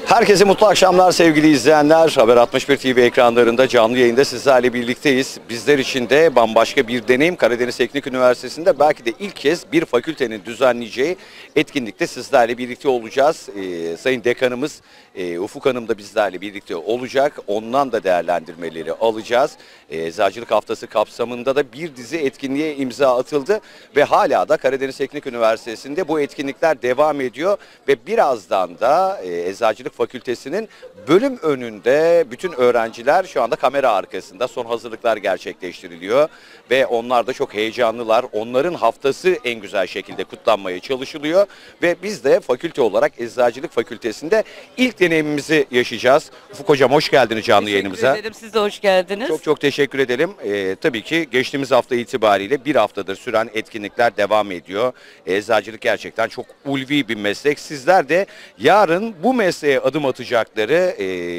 Herkese mutlu akşamlar sevgili izleyenler. Haber 61 TV ekranlarında canlı yayında sizlerle birlikteyiz. Bizler için de bambaşka bir deneyim. Karadeniz Teknik Üniversitesi'nde belki de ilk kez bir fakültenin düzenleyeceği etkinlikte sizlerle birlikte olacağız. Sayın Dekanımız Ufuk Hanım da bizlerle birlikte olacak. Ondan da değerlendirmeleri alacağız. Eczacılık Haftası kapsamında da bir dizi etkinliğe imza atıldı ve hala da Karadeniz Teknik Üniversitesi'nde bu etkinlikler devam ediyor ve birazdan da Eczacılık Fakültesinin bölüm önünde bütün öğrenciler şu anda kamera arkasında, son hazırlıklar gerçekleştiriliyor ve onlar da çok heyecanlılar. Onların haftası en güzel şekilde kutlanmaya çalışılıyor ve biz de fakülte olarak Eczacılık Fakültesi'nde ilk deneyimimizi yaşayacağız. Ufuk Hocam hoş geldiniz canlı yayınımıza. Teşekkür ederim. Siz de hoş geldiniz. Çok çok teşekkür edelim. Tabii ki geçtiğimiz hafta itibariyle bir haftadır süren etkinlikler devam ediyor. Eczacılık gerçekten çok ulvi bir meslek. Sizler de yarın bu mesleğe adım atacakları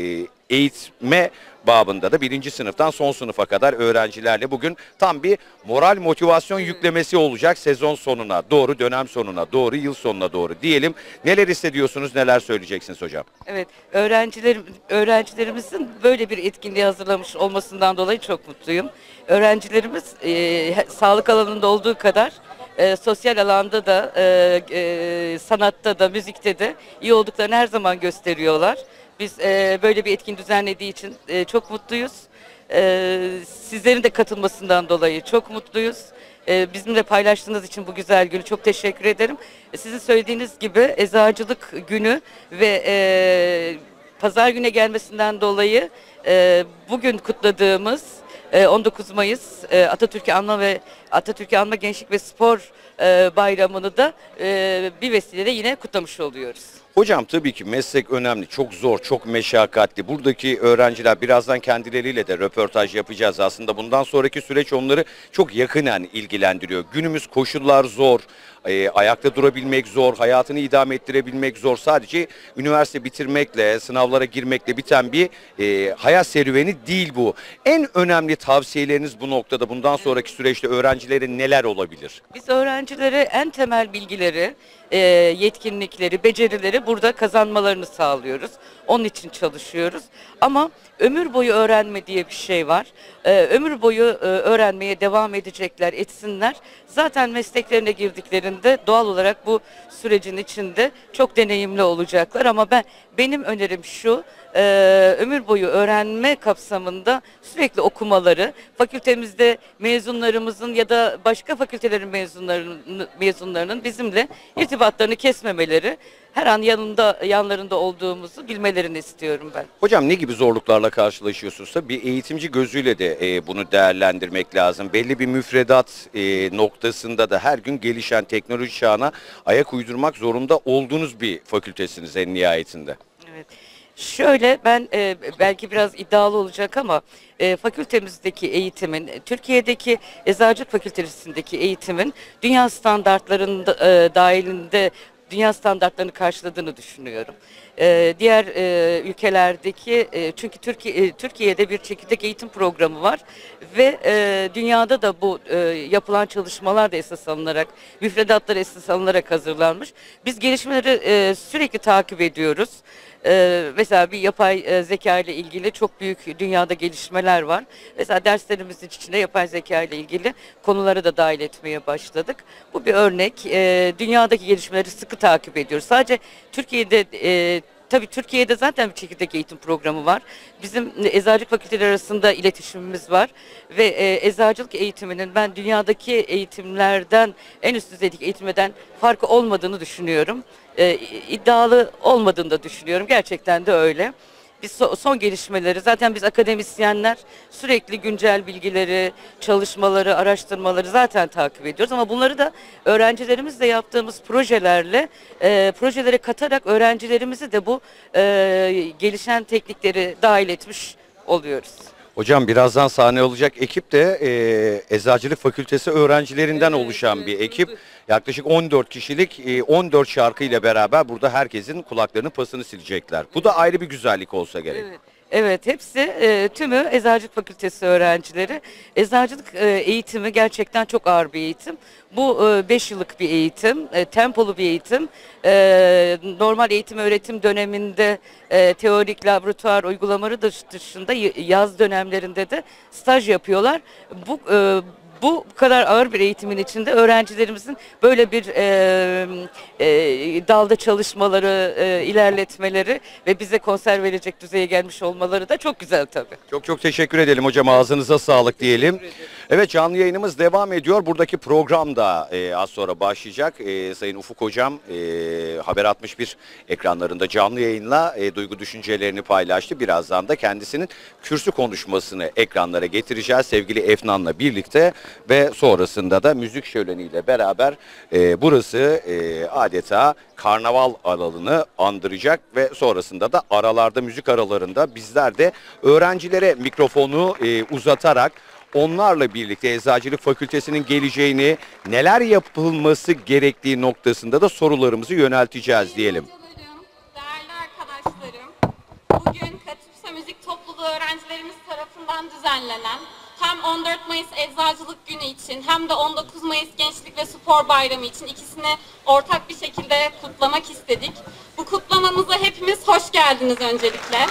eğitme babında da birinci sınıftan son sınıfa kadar öğrencilerle bugün tam bir moral motivasyon yüklemesi olacak sezon sonuna doğru, dönem sonuna doğru, yıl sonuna doğru diyelim. Neler hissediyorsunuz, neler söyleyeceksiniz hocam? Evet, öğrencilerimizin böyle bir etkinliği hazırlamış olmasından dolayı çok mutluyum. Öğrencilerimiz sağlık alanında olduğu kadar sosyal alanda da, sanatta da, müzikte de iyi olduklarını her zaman gösteriyorlar. Biz böyle bir etkinlik düzenlediği için çok mutluyuz. Sizlerin de katılmasından dolayı çok mutluyuz. Bizimle paylaştığınız için bu güzel günü çok teşekkür ederim. Sizin söylediğiniz gibi Eczacılık Günü ve Pazar güne gelmesinden dolayı bugün kutladığımız 19 Mayıs Atatürk'ü anma ve Atatürk'ü anma Gençlik ve Spor Bayramı'nı da bir vesileyle yine kutlamış oluyoruz. Hocam tabii ki meslek önemli, çok zor, çok meşakkatli. Buradaki öğrenciler birazdan kendileriyle de röportaj yapacağız. Aslında bundan sonraki süreç onları çok yakinen ilgilendiriyor. Günümüz koşullar zor, ayakta durabilmek zor, hayatını idame ettirebilmek zor. Sadece üniversite bitirmekle, sınavlara girmekle biten bir hayat serüveni değil bu. En önemli tavsiyeleriniz bu noktada, bundan sonraki süreçte öğrencilere neler olabilir? Biz öğrencilere en temel bilgileri, yetkinlikleri, becerileri burada kazanmalarını sağlıyoruz. Onun için çalışıyoruz. Ama ömür boyu öğrenme diye bir şey var. Ömür boyu öğrenmeye devam edecekler, etsinler. Zaten mesleklerine girdiklerinde doğal olarak bu sürecin içinde çok deneyimli olacaklar. Ama benim önerim şu, ömür boyu öğrenme kapsamında sürekli okumaları, fakültemizde mezunlarımızın ya da başka fakültelerin mezunlarının bizimle irtibatlarını kesmemeleri, her an yanlarında olduğumuzu bilmelerini istiyorum ben. Hocam ne gibi zorluklarla karşılaşıyorsunuz? Bir eğitimci gözüyle de bunu değerlendirmek lazım. Belli bir müfredat noktasında da her gün gelişen teknoloji çağına ayak uydurmak zorunda olduğunuz bir fakültesiniz en nihayetinde. Evet. Şöyle ben belki biraz iddialı olacak ama fakültemizdeki eğitimin, Türkiye'deki Eczacılık Fakültesindeki eğitimin dünya standartlarında dahilinde dünya standartlarını karşıladığını düşünüyorum. Diğer ülkelerdeki çünkü Türkiye'de bir çekirdek eğitim programı var ve dünyada da bu yapılan çalışmalar da esas alınarak, müfredatlar esas alınarak hazırlanmış. Biz gelişmeleri sürekli takip ediyoruz. Mesela bir yapay zeka ile ilgili çok büyük dünyada gelişmeler var. Mesela derslerimizin içinde yapay zeka ile ilgili konuları da dahil etmeye başladık. Bu bir örnek. Dünyadaki gelişmeleri sıkı takip ediyoruz. Sadece Türkiye'de tabii Türkiye'de zaten bir çekirdek eğitim programı var. Bizim eczacılık fakülteleri arasında iletişimimiz var ve eczacılık eğitiminin ben dünyadaki eğitimlerden, en üst düzeydeki eğitimden farkı olmadığını düşünüyorum. İddialı olmadığını da düşünüyorum. Gerçekten de öyle. Biz son gelişmeleri, zaten biz akademisyenler sürekli güncel bilgileri, çalışmaları, araştırmaları zaten takip ediyoruz. Ama bunları da öğrencilerimizle yaptığımız projelere katarak öğrencilerimizi de bu gelişen teknikleri dahil etmiş oluyoruz. Hocam birazdan sahne olacak ekip de Eczacılık Fakültesi öğrencilerinden oluşan bir ekip. Yaklaşık 14 kişilik 14 şarkı ile beraber burada herkesin kulaklarının pasını silecekler. Bu da ayrı bir güzellik olsa gerek. Evet. Evet, hepsi tümü Eczacılık Fakültesi öğrencileri. Eczacılık eğitimi gerçekten çok ağır bir eğitim. Bu 5 yıllık bir eğitim, tempolu bir eğitim. Normal eğitim öğretim döneminde teorik, laboratuvar, uygulamaları dışında yaz dönemlerinde de staj yapıyorlar. Bu bu kadar ağır bir eğitimin içinde öğrencilerimizin böyle bir dalda çalışmaları, ilerletmeleri ve bize konser verecek düzeye gelmiş olmaları da çok güzel tabii. Çok çok teşekkür edelim hocam. Ağzınıza sağlık diyelim. Evet, canlı yayınımız devam ediyor. Buradaki program da az sonra başlayacak. Sayın Ufuk hocam Haber 61 ekranlarında canlı yayınla duygu düşüncelerini paylaştı. Birazdan da kendisinin kürsü konuşmasını ekranlara getireceğiz sevgili Efnan'la birlikte ve sonrasında da müzik şöleniyle beraber burası adeta karnaval alanını andıracak ve sonrasında da aralarda, müzik aralarında bizler de öğrencilere mikrofonu uzatarak onlarla birlikte Eczacılık Fakültesi'nin geleceğini, neler yapılması gerektiği noktasında da sorularımızı yönelteceğiz diyelim. Hocalarım, değerli arkadaşlarım, bugün Katipsa Müzik Topluluğu öğrencilerimiz tarafından düzenlenen hem 14 Mayıs Eczacılık Günü için hem de 19 Mayıs Gençlik ve Spor Bayramı için ikisini ortak bir şekilde kutlamak istedik. Bu kutlamamıza hepimiz hoş geldiniz öncelikle.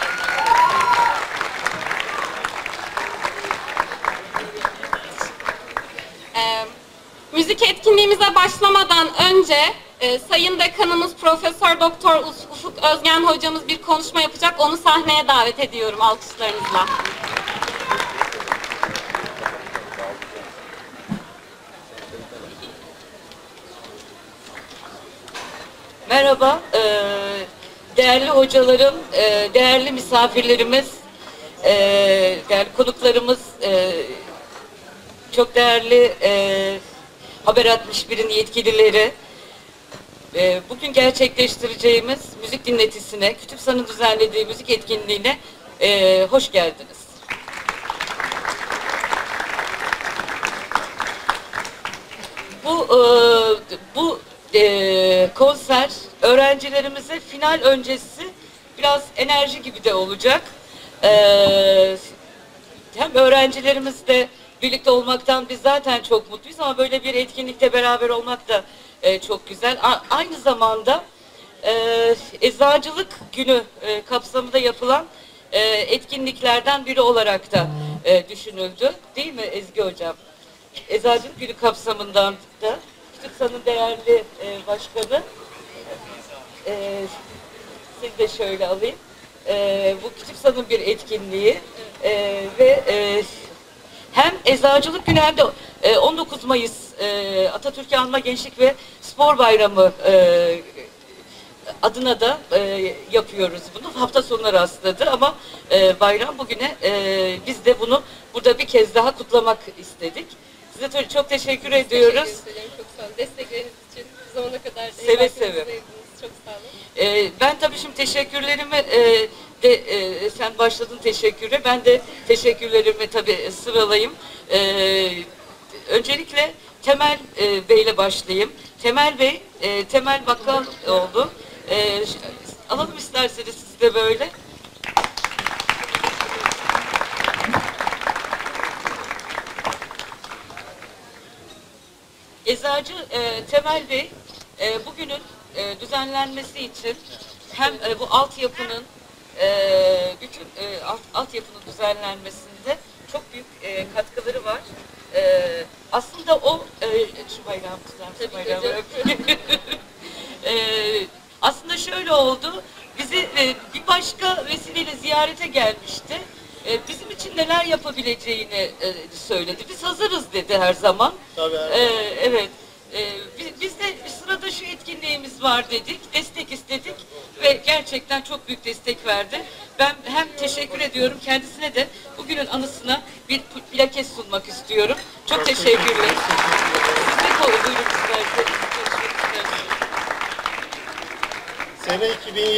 Müzik etkinliğimize başlamadan önce Sayın Dekanımız Profesör Doktor Ufuk Özgen hocamız bir konuşma yapacak. Onu sahneye davet ediyorum alkışlarınızla. Merhaba, değerli hocalarım, değerli misafirlerimiz, değerli konuklarımız, çok değerli Haber 61'in yetkilileri. Bugün gerçekleştireceğimiz müzik dinletisine, Kütüpsan'ın düzenlediği müzik etkinliğine hoş geldiniz. Bu konser öğrencilerimize final öncesi biraz enerji gibi de olacak. Hem öğrencilerimizle birlikte olmaktan biz zaten çok mutluyuz ama böyle bir etkinlikte beraber olmak da çok güzel. Aynı zamanda Eczacılık Günü kapsamında yapılan etkinliklerden biri olarak da düşünüldü. Değil mi Ezgi Hocam? Eczacılık Günü kapsamından da Kütüpsan'ın değerli başkanı, siz de şöyle alayım. Bu Kütüpsan'ın bir etkinliği ve hem Eczacılık Günü hem de 19 Mayıs Atatürk'ü Anma Gençlik ve Spor Bayramı adına da yapıyoruz bunu. Hafta sonuna rastladı ama bayram bugüne biz de bunu burada bir kez daha kutlamak istedik. Size çok teşekkür ediyoruz. Teşekkür ederim, çok sağ olun. Destekleriniz için bu zamana kadar seve seve. Çok sağ olun. Ben tabii şimdi teşekkürlerimi sen başladın teşekküre. Ben de teşekkürlerimi tabii sıralayayım. Öncelikle Temel Bey'le başlayayım. Temel Bey, Temel Bakkaloğlu. Alalım isterseniz siz de böyle. Eczacı Temel Bey bugünün düzenlenmesi için hem bu altyapının bütün altyapının düzenlenmesinde çok büyük katkıları var. Aslında o şu bayrağı aslında şöyle oldu. Bizi bir başka vesileyle ziyarete gelmişti. Bizim için neler yapabileceğini söyledi. Biz hazırız dedi her zaman. Tabii. Evet. Biz de sırada şu etkinliğimiz var dedik, destek istedik ve gerçekten çok büyük destek verdi. Ben hem teşekkür ediyorum kendisine de bugünün anısına bir plaket sunmak istiyorum. Çok teşekkürler. Siz de buyurun isterseniz. Sene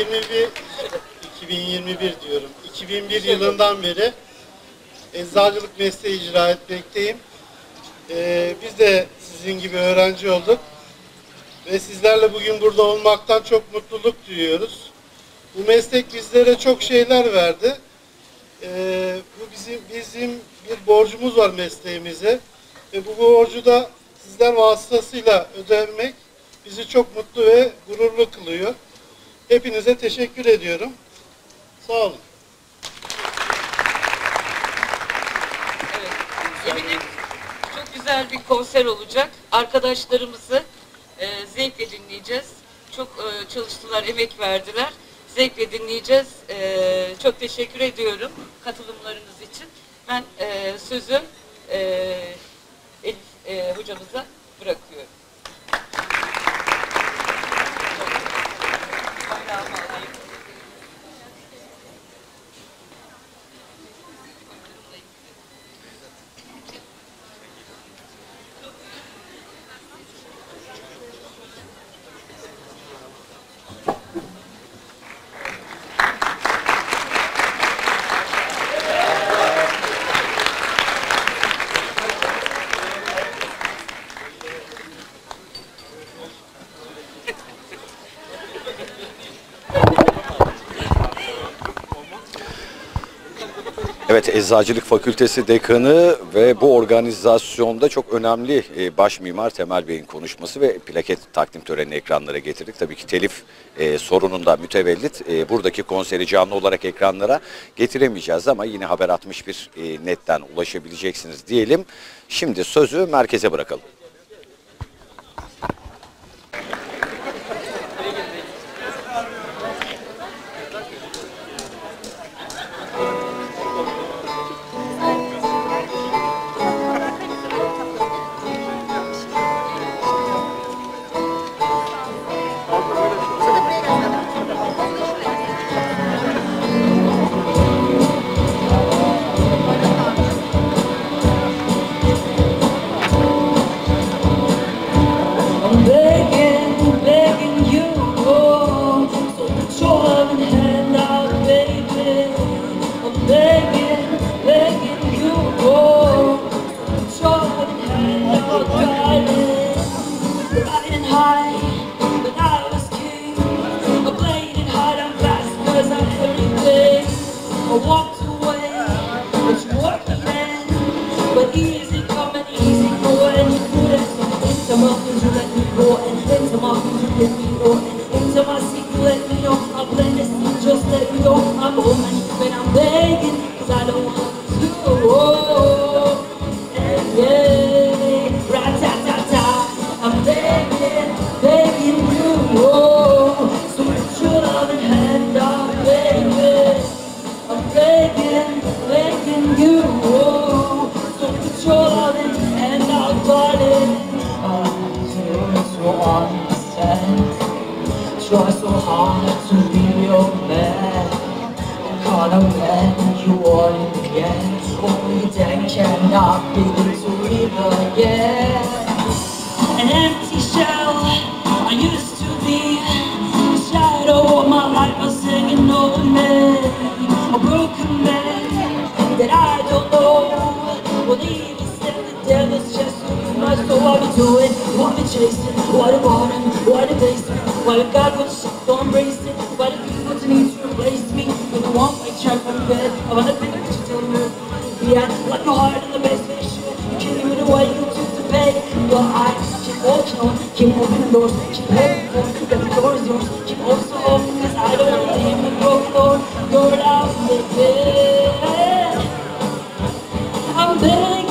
2021 diyorum. 2001 yılından beri eczacılık mesleği icra etmekteyim. Biz de sizin gibi öğrenci olduk ve sizlerle bugün burada olmaktan çok mutluluk duyuyoruz. Bu meslek bizlere çok şeyler verdi. Bu bizim bir borcumuz var mesleğimize. Ve bu borcu da sizler vasıtasıyla ödemek bizi çok mutlu ve gururlu kılıyor. Hepinize teşekkür ediyorum. Sağ olun. Evet, eminim çok güzel bir konser olacak. Arkadaşlarımızı zevkle dinleyeceğiz. Çok çalıştılar, emek verdiler. Zevkle dinleyeceğiz. Çok teşekkür ediyorum katılımlarınız için. Ben sözü Elif hocamıza bırakıyorum. Evet, Eczacılık Fakültesi Dekanı ve bu organizasyonda çok önemli baş mimar Temel Bey'in konuşması ve plaket takdim törenini ekranlara getirdik. Tabii ki telif sorununda mütevellit buradaki konseri canlı olarak ekranlara getiremeyeceğiz ama yine Haber 61 netten ulaşabileceksiniz diyelim. Şimdi sözü merkeze bırakalım. Try so hard to be your man. Caught a man you want to get. Only then cannot begin to live again. An empty shell I used to be. The shadow of my life was hanging over me. A broken man that I don't know. Well, even still the devil's just too much. So what we doing? What we chasing? What about him? What a basement? Why God would shit, don't embrace it. Why the people need to replace me? With a one-way track on the bed. I wanna think that you tell me. Yeah, like a heart in the basement. You kill me the way you took the bed. Well, I keep walking on, keep opening doors, keep holding on. Every door is yours, keep also open. Cause I don't wanna leave the broken door. You're out of the bed. I'm begging.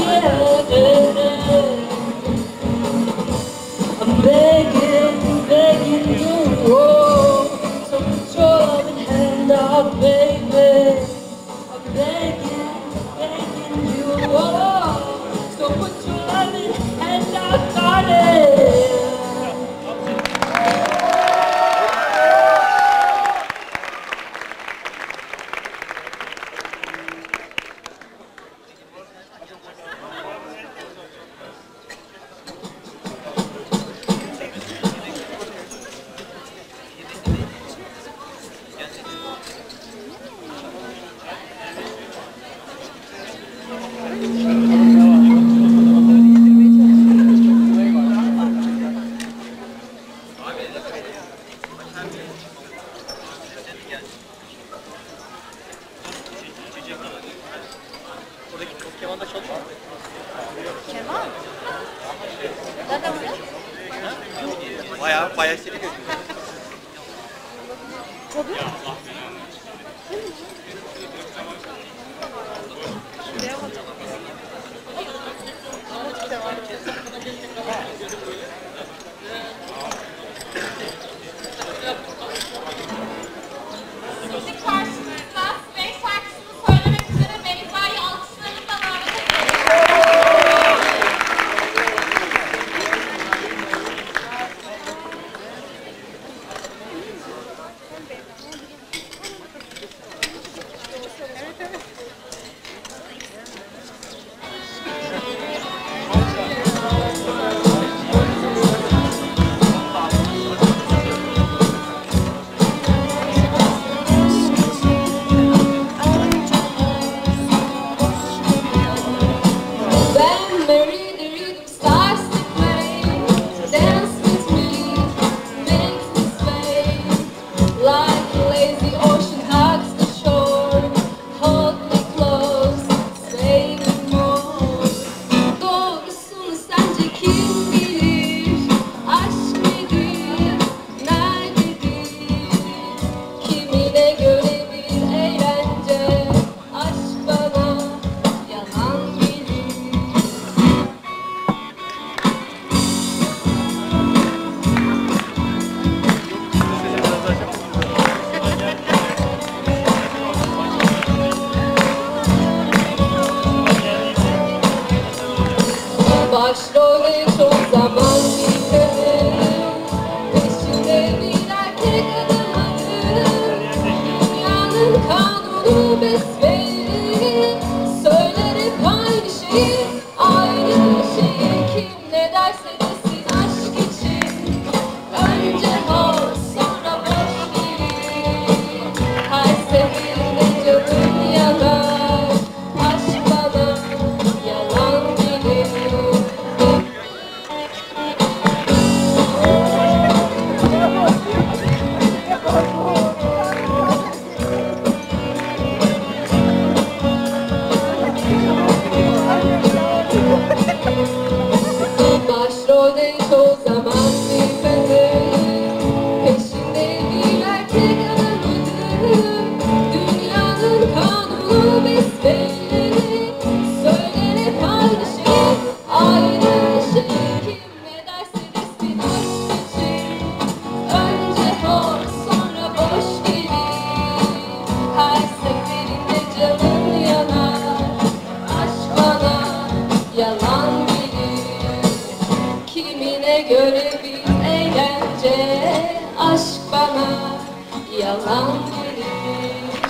I'm begging, begging you, oh, so put your loving hand out, baby. I'm begging, begging you, oh. Kemal. Nereden buraya? Bayağı seni gözüküyor. Şimdi karşınızda Sway şarkısını söylemek üzere Beyza'yı alkışlarınızla davet ediyorum. When Mary the rhythm starts to play, dance with me, makes me sway. Like a lazy ocean hugs the shore, hold me close, sway me more. Doğrusunu sence kim bilir? Aşk nedir, nerededir? Kimine göre bir eğlence, aşk bana yalan gelir. Başrolde çok zaman bir kadın, peşinde bir erkek adamadır. Dünyanın kanunu besbelli, söyler hep aynı şeyi, aynı şeyi. Kim ne derse desin aşk için, önce hoş sonra boş gelir. Her seferinde canım yanar, aşk bana yalan gelir. Başrolde çoğu zaman bir kadın, peşinde bir erkek adamadır. Dünyanın kanunu besbelli, söyler hep aynı şey, aynı şey. Kim ne derse desin aşk için, önce hoş sonra boş gelir. Her seferinde canım yanar, aşk bana yalan gelir. Kimine göre bir eğlence, aşk bana yalan gelir.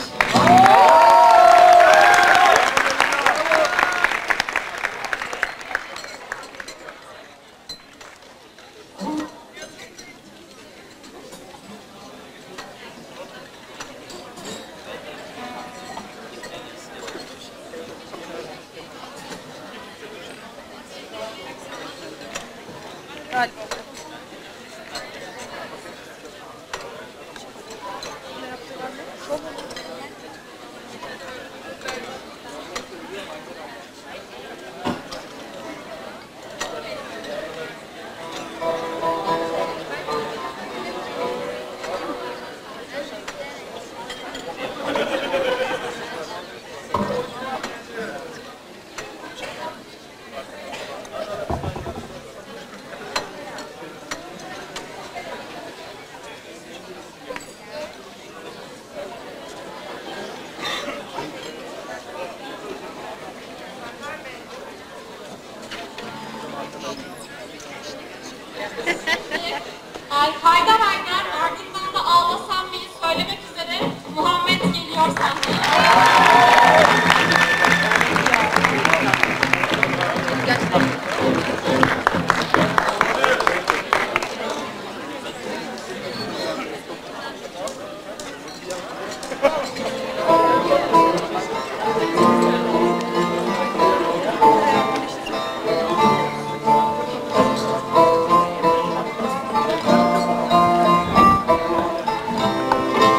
Haydar Haydar, ardından da Ağlasam Bey'i söylemek üzere Muhammed geliyor sahneye.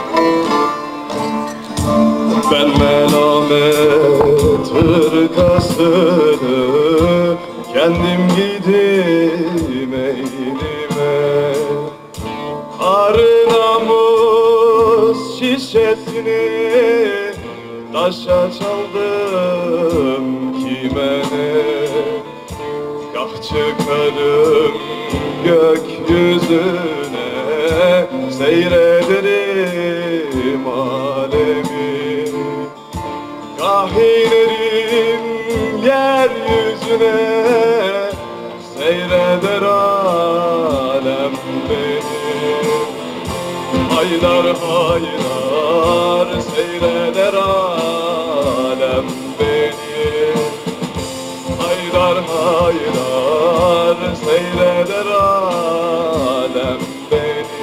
Ben melamet hırkası yazını kendim gidim eylime. Arı namus şişesini taşa çaldım kime ne? Gah çıkarım gökyüzüne, seyrederim alemi. Gah inerim yeryüzüne, seyreder alem beni. Haydar haydar seyreder alem beni. Haydar haydar seyreder alem beni.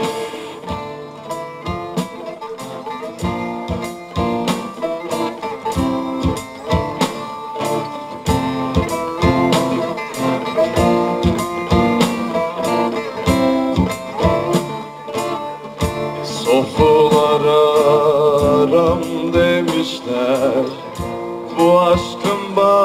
Sofular aram demişler bu aşkın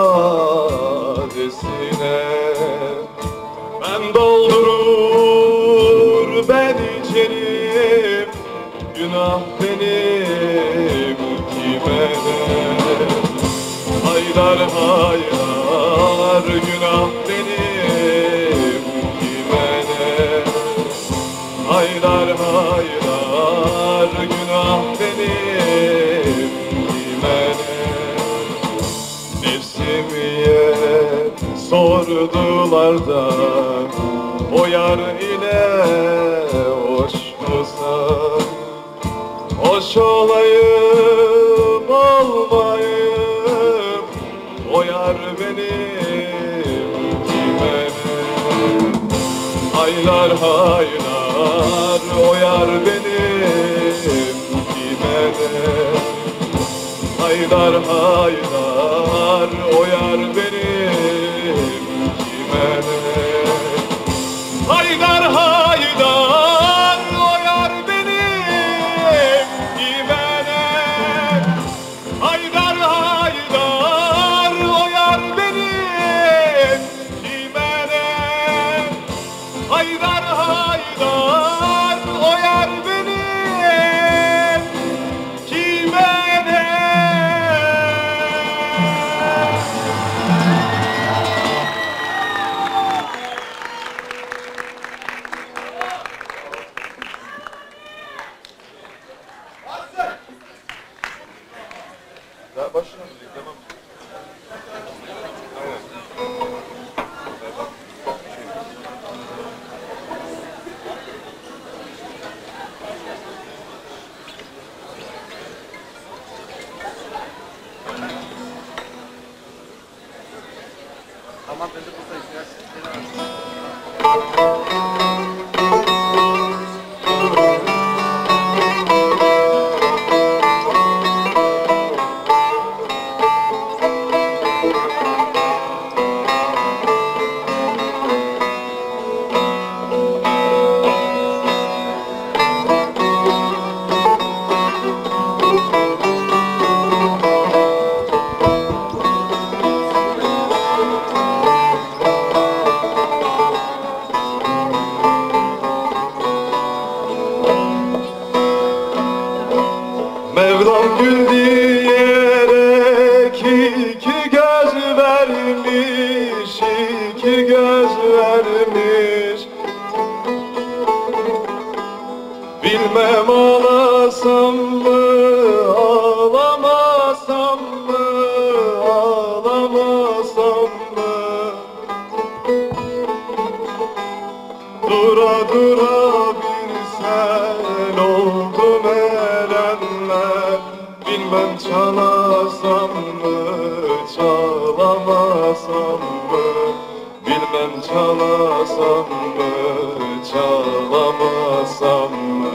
badesine. Ben doldurur ben içerim, günah benim kime ne? Haydar haydar günah benim kime ne? Haydar haydar günah benim kime ne? Nefsimiye sordular da o yar ile hoş musan? Hoş olayım olmayayım, o yar benim kime ne? Haylar haylar o yar benim kime ne? Haydar haydar o yar benim kime ne? Haydar haydar o yar benim kime ne? Haydar haydar o yar benim kime ne? Haydar haydar o yar benim kime ne? Daha başına tamam. Tamam ben de buradayım. Mevlam gül diyerek iki göz vermiş, iki göz vermiş. Bilmem ağlasam mı, ağlamasam mı, ağlamasam mı? Dura dura bir sen oldum erenler. Bilmem çalasam mı, çalamasam mı? Bilmem çalasam mı, çalamasam mı?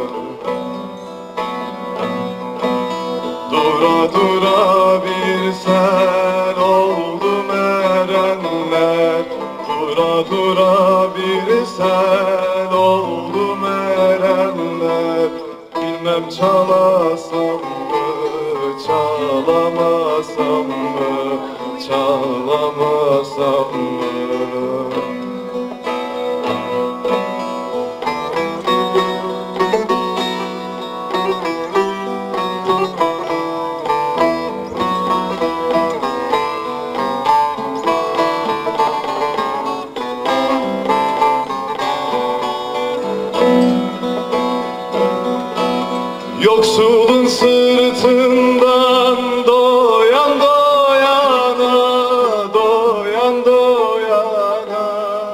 Dura dura bir sen oldum erenler. Dura dura bir sen oldum erenler. Bilmem çalasam mı, çalamasam mı? çalamasam mı? Yoksulun sırtından doyan doyana, doyan doyana.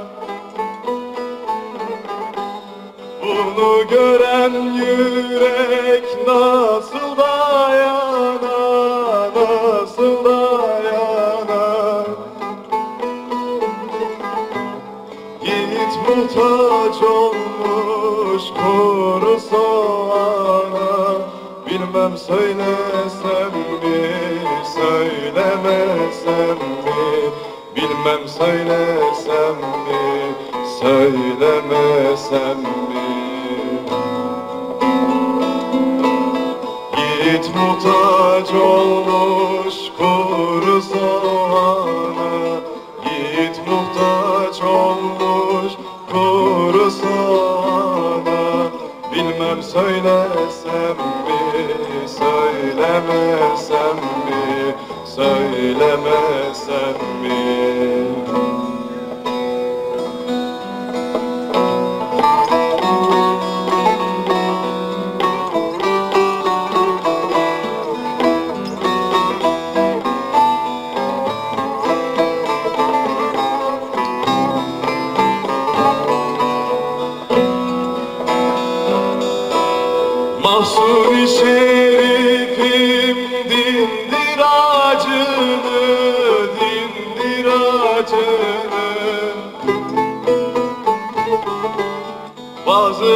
Bunu gören yürek nasıl dayana, nasıl dayana. Yiğit muhtaç olmuş kuru soğana. Bilmem söylesem mi, söylemesem mi? Bilmem söylesem mi, söylemesem mi? Yiğit muhtaç olmuş kuru soğana. Yiğit muhtaç olmuş kuru soğana. Bilmem söylesem mi, söylemesem mi, söylemesem mi? Mahsur-i Şerif'im dindir acını, dindir acını. Bazı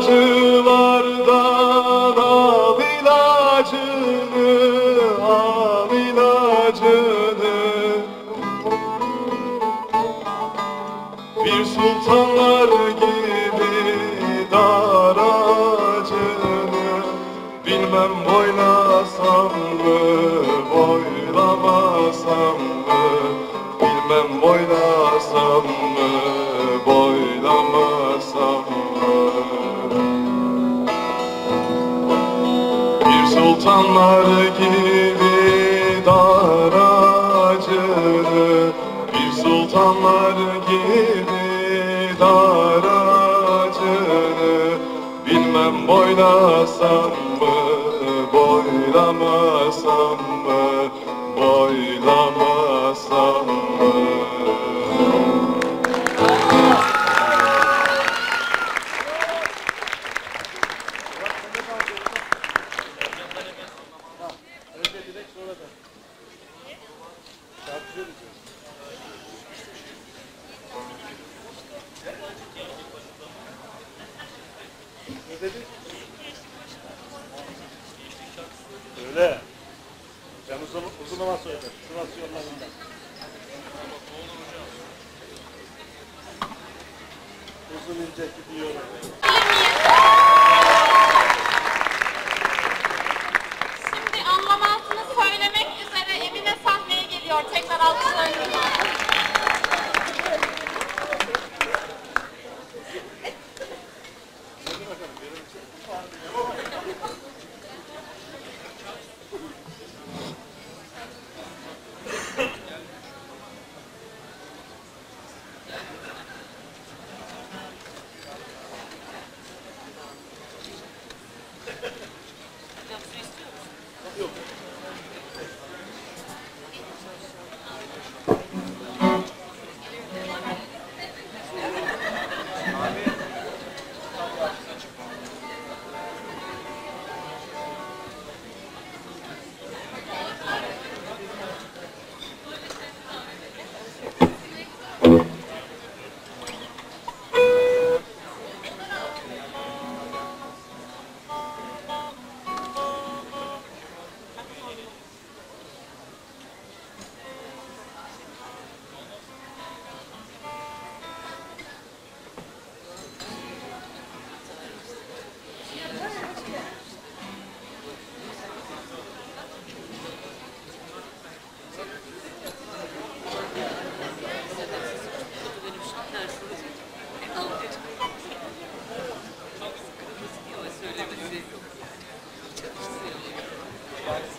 acılardan al ilacını, al ilacını. Bir sultanlar gibi dar acını. Bilmem boylasam mı, boylamasam mı? Bilmem boylasam mı, boylamasam mı? Bir sultanlar gibi dar acını. Bir sultanlar gibi dar acını. Bilmem boylasam mı, boylamasam mı, boylamasam mı? Öyle. Ben uzun zaman söyledim. Şurası yollarında. Uzun ince gidiyor. Şimdi anlamasını söylemek üzere Emine sahneye geliyor. Tekrar alkışlarınızla.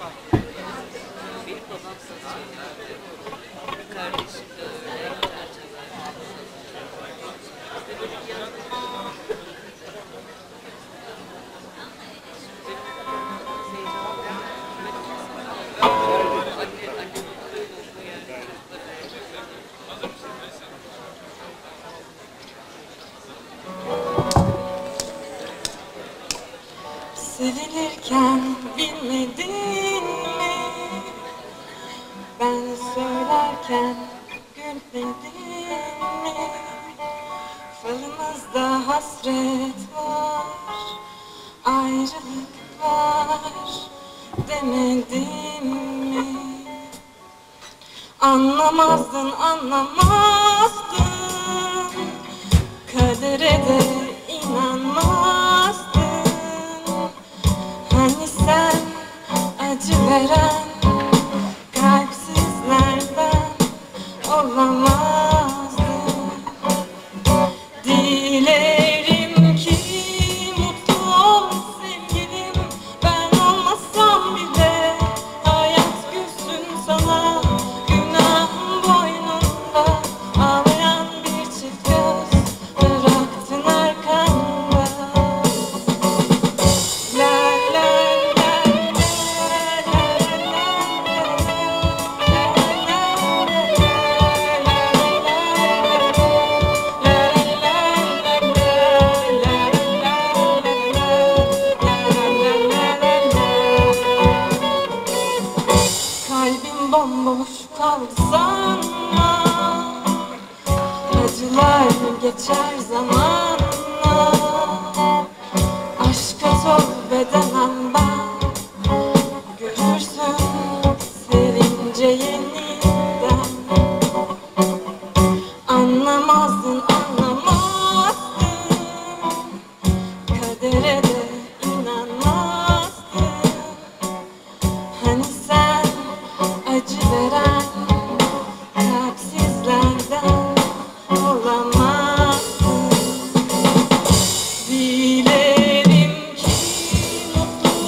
Benim babam saz çalardı. Kardeşim de öyle. Gitar çalardı. Biz de böyle bir yandan Sevilirken bilmedin mi? Ben söylerken gülmedin mi? Falımızda hasret var, ayrılık var demedin mi? Anlamazdın, anlamazdın, kadere de inanmazdın. Hani sen acı veren kalpsizlerden olamazdın. Dilerim ki mutlu ol sevgilim, ben olmasam bile hayat gülsün sana. Günahın boynunda ağlayan bir çift göz bıraktın arkanda. Kalbim bomboş kaldı sanma, acılar geçer zamanla. Aşka tövbedemem ben, görürsün sevince yeniden. Anlamazdın, anlamazdın, kadere de inanmazdın. Hani sen acı veren kalpsizlerden olamazdın. Dilerim ki mutlu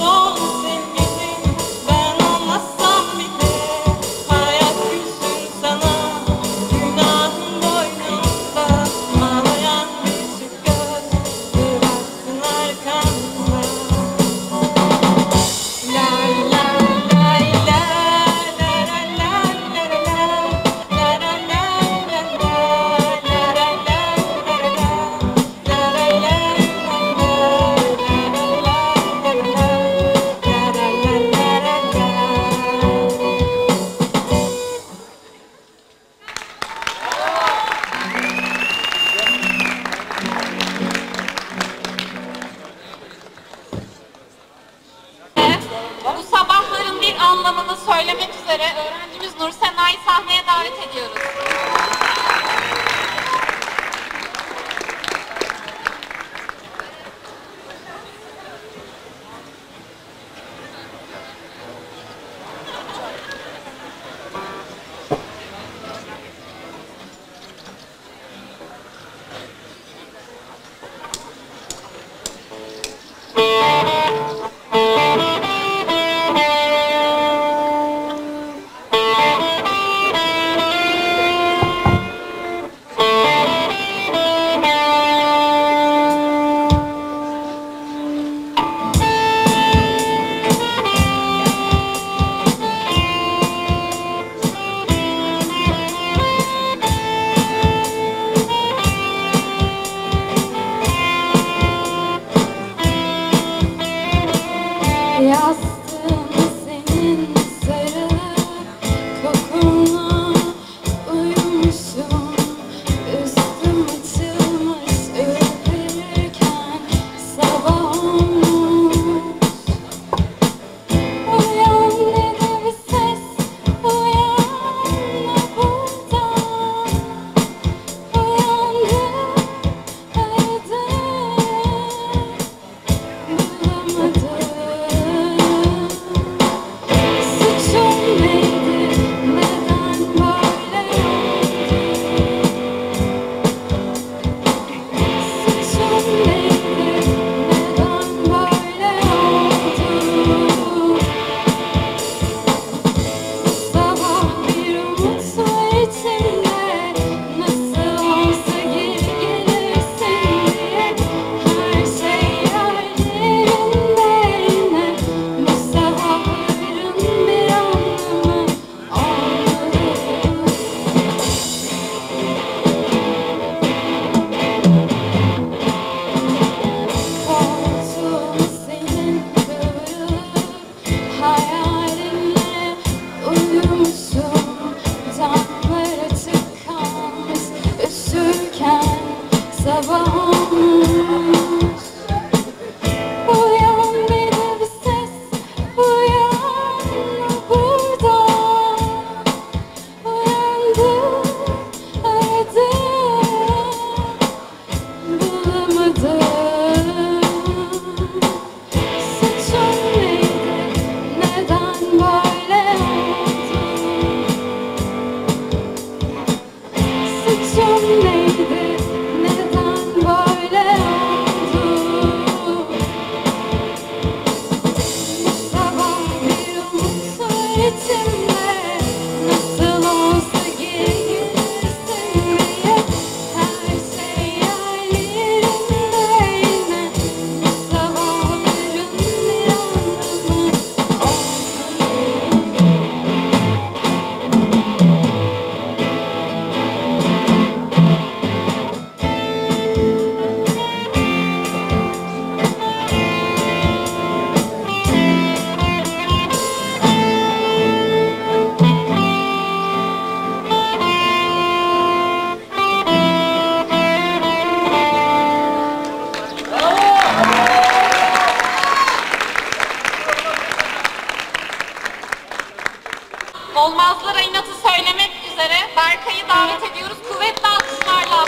Olmazlara inatı söylemek üzere Berkay'ı davet ediyoruz kuvvetli alkışlarla.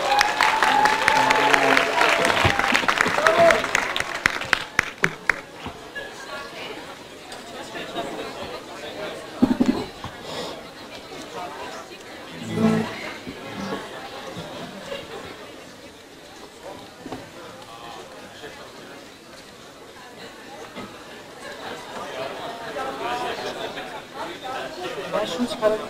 Ben şunu çıkarabilirim.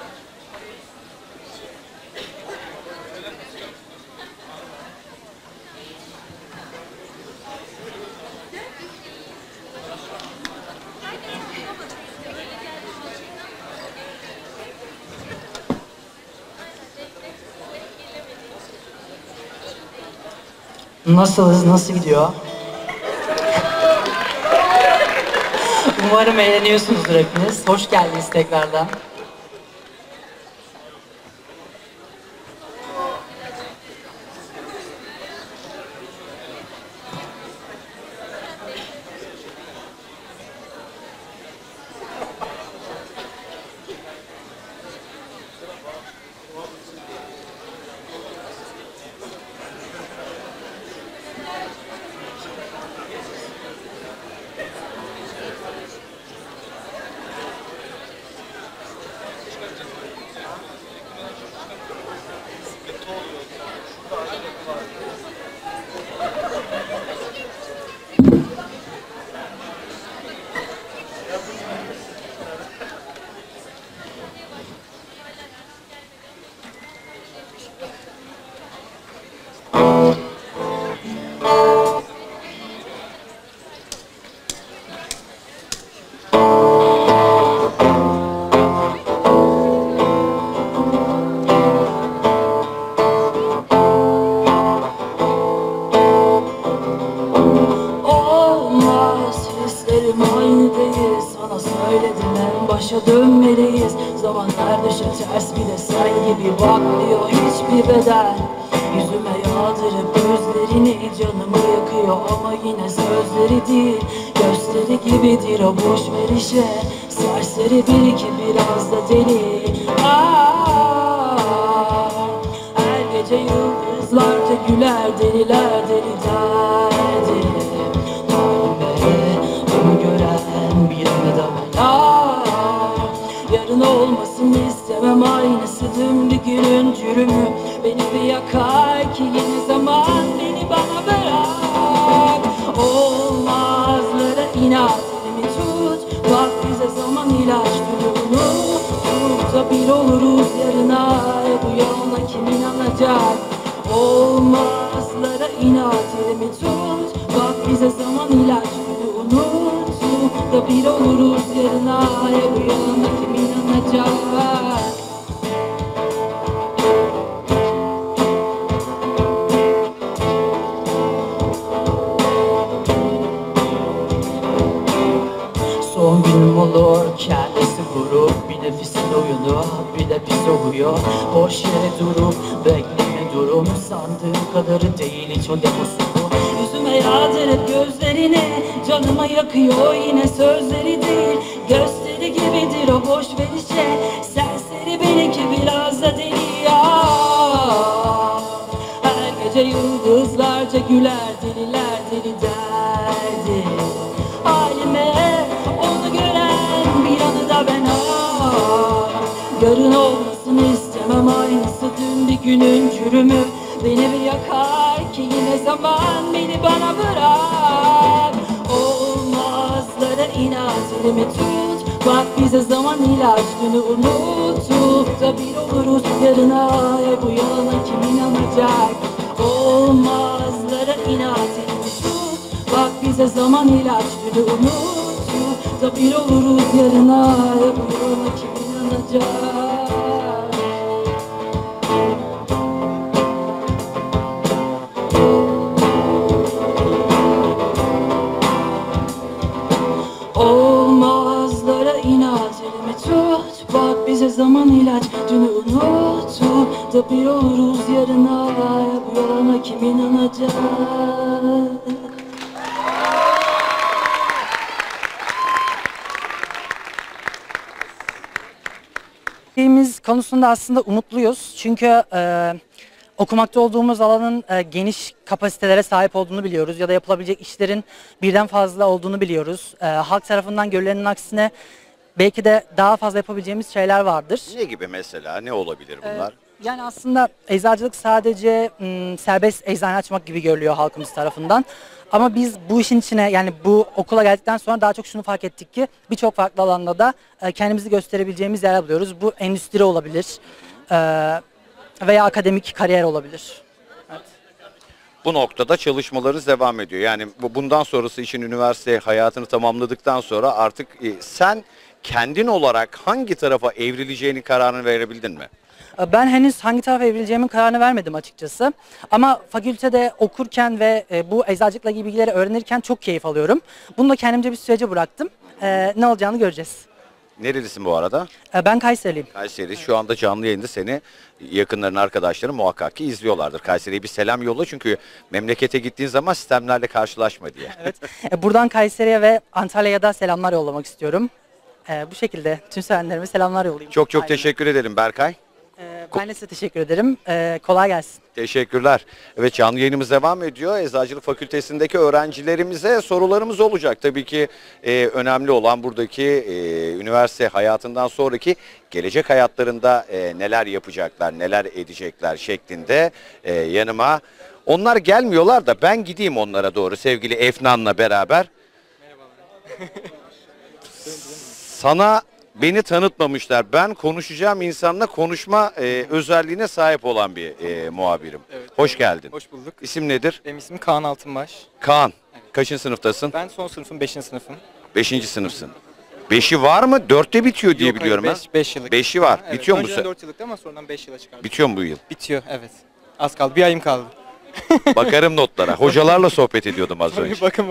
Nasılsınız? Nasıl gidiyor? Umarım eğleniyorsunuzdur hepiniz. Hoş geldiniz tekrardan. başa dönmeliyiz. Zamanlar düşe ters, bir de sen gibi bak diyor hiçbir bedel. Yüzüme yağdırıp gözlerini, canımı yakıyor ama yine sözleri değil. Gösteri gibidir o boş verişe, serseri bir iki biraz da deli. Her gece yıldızlarca güler, deliler deli derdi. Onu gören bir anda bana yarın olmasın istemem, aynısı dün bir günün cürümü. Beni bir yakar ki yeni zaman beni bana bırak. Olmazlara inat elimi tut, bak bize zaman ilaç durumunu. Burada bir oluruz yarına, bu yoluna kim inanacak? Olmazlara inat elimi tut, bak bize zaman ilaç durumunu. Da bir oluruz yarına, bu yoluna kim inanacak? Son günüm olur, kendisi vurup bir nefisin oyunu, bir de pis oluyor. Boş yere durup bekleme durum, sandığım kadarı değil hiç o deposunu. Yüzüme yağdırıp gözlerini, canıma yakıyor yine sözleri değil. Gösteri gibidir o boş verişe, serseri benimki biraz da deli ya. Her gece yıldızlarca güler, deliler deli derdi. Halime onu gören bir anı da ben yarın olmasını istemem, aynısı dün bir günün çürümü. Beni bir yakar ki yine zaman beni bana bırak. Olmazlara inat elimi tut, bak bize zaman ilaç günü unutup da bir oluruz yarına, bu yalana kim inanacak? Olmazlara inat elimi tut, bak bize zaman ilaç günü unutup da bir oluruz yarına, bu yalana kim inanacak? Olmazlara inat elimi tut, bak bize zaman ilaç dünü unutup da bir oluruz yarına, bu yalana kim inanacak? Şeyimiz konusunda aslında umutluyuz. Çünkü okumakta olduğumuz alanın geniş kapasitelere sahip olduğunu biliyoruz. Ya da yapılabilecek işlerin birden fazla olduğunu biliyoruz. Halk tarafından görülenin aksine belki de daha fazla yapabileceğimiz şeyler vardır. Ne gibi mesela? Ne olabilir bunlar? Yani aslında eczacılık sadece serbest eczane açmak gibi görülüyor halkımız tarafından. Ama biz bu işin içine, yani bu okula geldikten sonra daha çok şunu fark ettik ki birçok farklı alanda da kendimizi gösterebileceğimiz yerler buluyoruz. Bu endüstri olabilir veya akademik kariyer olabilir. Evet. Bu noktada çalışmalarınız devam ediyor. Yani bundan sonrası için üniversite hayatını tamamladıktan sonra artık sen kendin olarak hangi tarafa evrileceğinin kararını verebildin mi? Ben henüz hangi tarafa evrileceğimin kararını vermedim açıkçası. Ama fakültede okurken ve bu eczacılıkla ilgili bilgileri öğrenirken çok keyif alıyorum. Bunu da kendimce bir sürece bıraktım. Ne olacağını göreceğiz. Nerelisin bu arada? Ben Kayseriliyim. Kayseri. Şu anda canlı yayında seni yakınların, arkadaşların muhakkak ki izliyorlardır. Kayseri'ye bir selam yolla çünkü memlekete gittiğin zaman sistemlerle karşılaşma diye. Evet. Buradan Kayseri'ye ve Antalya'ya da selamlar yollamak istiyorum. Bu şekilde tüm sevenlerime selamlar yollayayım. Çok Aynen. teşekkür ederim Berkay. Ben de size teşekkür ederim. Kolay gelsin. Teşekkürler. Evet, canlı yayınımız devam ediyor. Eczacılık Fakültesindeki öğrencilerimize sorularımız olacak. Tabii ki önemli olan buradaki üniversite hayatından sonraki gelecek hayatlarında neler yapacaklar, neler edecekler şeklinde yanıma. Onlar gelmiyorlar da ben gideyim onlara doğru sevgili Efnan'la beraber. Merhabalar. Sana beni tanıtmamışlar. Ben konuşacağım insanla konuşma özelliğine sahip olan bir muhabirim. Evet, hoş geldin. Hoş bulduk. İsim nedir? Benim ismim Kaan Altınbaş. Kaan. Evet. Kaçıncı sınıftasın? Ben son sınıfım, 5. sınıfım. 5. sınıfsın. 5'i var mı? 4'te bitiyor diye Yok, biliyorum hayır, ha. 5 yıllık. 5'i var. Evet. Bitiyor mu bu Önceden sene? 4 yıllıktı ama sonradan 5 yıla çıkardım. Bitiyor mu bu yıl? Bitiyor, evet. Az kaldı. Bir ayım kaldı. Bakarım notlara. Hocalarla sohbet ediyordum az önce. Bakın.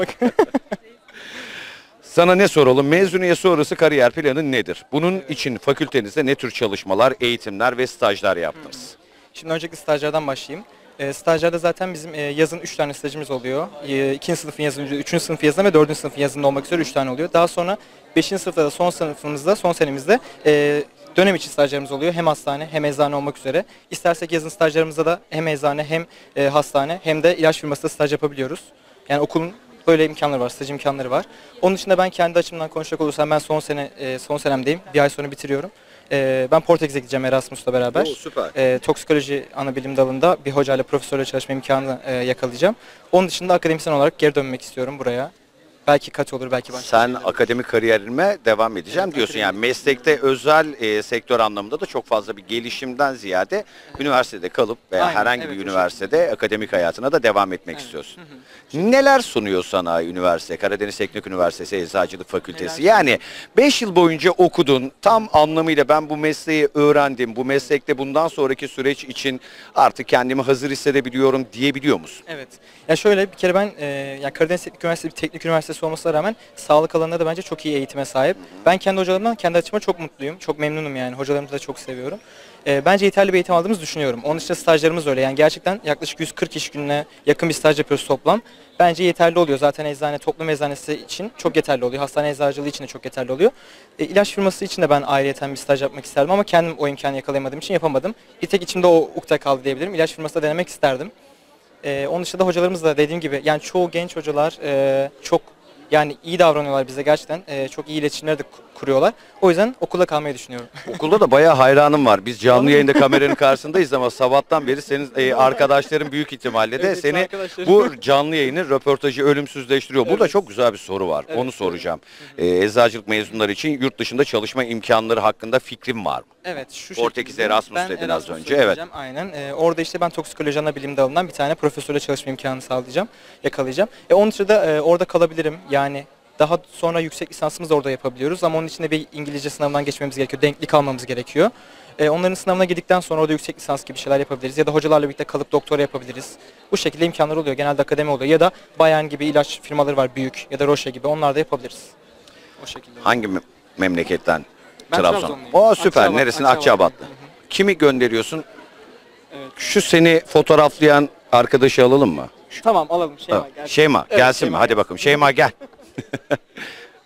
Sana ne soralım? Mezuniyet sonrası kariyer planın nedir? Bunun için fakültenizde ne tür çalışmalar, eğitimler ve stajlar yaptınız? Şimdi öncelikle stajlardan başlayayım. Stajlarda zaten bizim yazın 3 tane stajımız oluyor. 2. sınıfın yazında, 3. sınıf yazında ve 4. sınıfın yazında olmak üzere 3 tane oluyor. Daha sonra 5. sınıfta da son sınıfımızda, son senemizde dönem içi stajlarımız oluyor. Hem hastane hem eczane olmak üzere. İstersek yazın stajlarımızda da hem eczane hem hastane hem de ilaç firmasında staj yapabiliyoruz. Yani okulun böyle imkanları var, staj imkanları var. Onun dışında ben kendi açımdan konuşacak olursam ben son senemdeyim. Bir ay sonra bitiriyorum. Ben Portekiz'e gideceğim Erasmus'la beraber. Oo, süper. Toksikoloji ana bilim dalında bir hocayla, profesörle çalışma imkanı yakalayacağım. Onun dışında akademisyen olarak geri dönmek istiyorum buraya. Belki kat olur, belki başka. Sen akademik kariyerime devam edeceğim diyorsun. Yani meslekte özel sektör anlamında da çok fazla bir gelişimden ziyade üniversitede kalıp veya Aynen, herhangi bir üniversitede akademik hayatına da devam etmek istiyorsun. Neler sunuyor sana üniversite, Karadeniz Teknik Üniversitesi Eczacılık Fakültesi? Yani 5 yıl boyunca okudun, tam anlamıyla ben bu mesleği öğrendim, bu meslekte bundan sonraki süreç için artık kendimi hazır hissedebiliyorum diyebiliyor musun? Evet. Ya şöyle, bir kere ben yani Karadeniz Teknik Üniversitesi bir teknik üniversitesi olmasına rağmen sağlık alanında da bence çok iyi eğitime sahip. Ben kendi hocalarımdan, kendi açıma çok mutluyum. Çok memnunum yani. Hocalarımızı da çok seviyorum. Bence yeterli bir eğitim aldığımızı düşünüyorum. Onun dışında stajlarımız öyle. Yani gerçekten yaklaşık 140 iş gününe yakın bir staj yapıyoruz toplam. Bence yeterli oluyor. Zaten eczane, toplum eczanesi için çok yeterli oluyor. Hastane eczacılığı için de çok yeterli oluyor. İlaç firması için de ben ayrıyeten bir staj yapmak isterdim ama kendim o imkanı yakalayamadığım için yapamadım. Bir tek içimde o ukde kaldı diyebilirim. İlaç firmasında denemek isterdim. Onun dışında hocalarımız da dediğim gibi yani çoğu genç hocalar çok yani iyi davranıyorlar bize gerçekten. Çok iyi iletişimler de kuruyorlar. O yüzden okulda kalmayı düşünüyorum. Okulda da bayağı hayranım var. Biz canlı yayında kameranın karşısındayız ama sabahtan beri senin arkadaşların büyük ihtimalle de Evet, seni bu canlı yayını, röportajı ölümsüzleştiriyor. Burada Evet. çok güzel bir soru var. Evet. Onu soracağım. Eczacılık mezunları için yurt dışında çalışma imkanları hakkında fikrin var mı? Evet, şu Portekiz şekilde. Erasmus Ben dedin az Erasmus'a önce, evet. gideceğim, aynen. Orada işte ben toksikoloji ana bilim dalından bir tane profesörle çalışma imkanı yakalayacağım. Onun dışında orada kalabilirim. Yani daha sonra yüksek lisansımızı da orada yapabiliyoruz ama onun için de bir İngilizce sınavından geçmemiz gerekiyor. Denklik almamız gerekiyor. Onların sınavına girdikten sonra orada yüksek lisans gibi şeyler yapabiliriz. Ya da hocalarla birlikte kalıp doktora yapabiliriz. Bu şekilde imkanlar oluyor. Genelde akademi oluyor. Ya da Bayern gibi ilaç firmaları var büyük. Ya da Roche gibi. Onlar da yapabiliriz. O şekilde. Hangi memleketten? Ben Trabzon. Trabzonluyum. O süper. Akçaabat, Neresin? Akçaabat. Akçaabat'ta. Kimi gönderiyorsun? Evet. Şu seni fotoğraflayan arkadaşı alalım mı? Tamam alalım. Şeyma gelsin mi? Şeyma Hadi bakalım. Şeyma gel.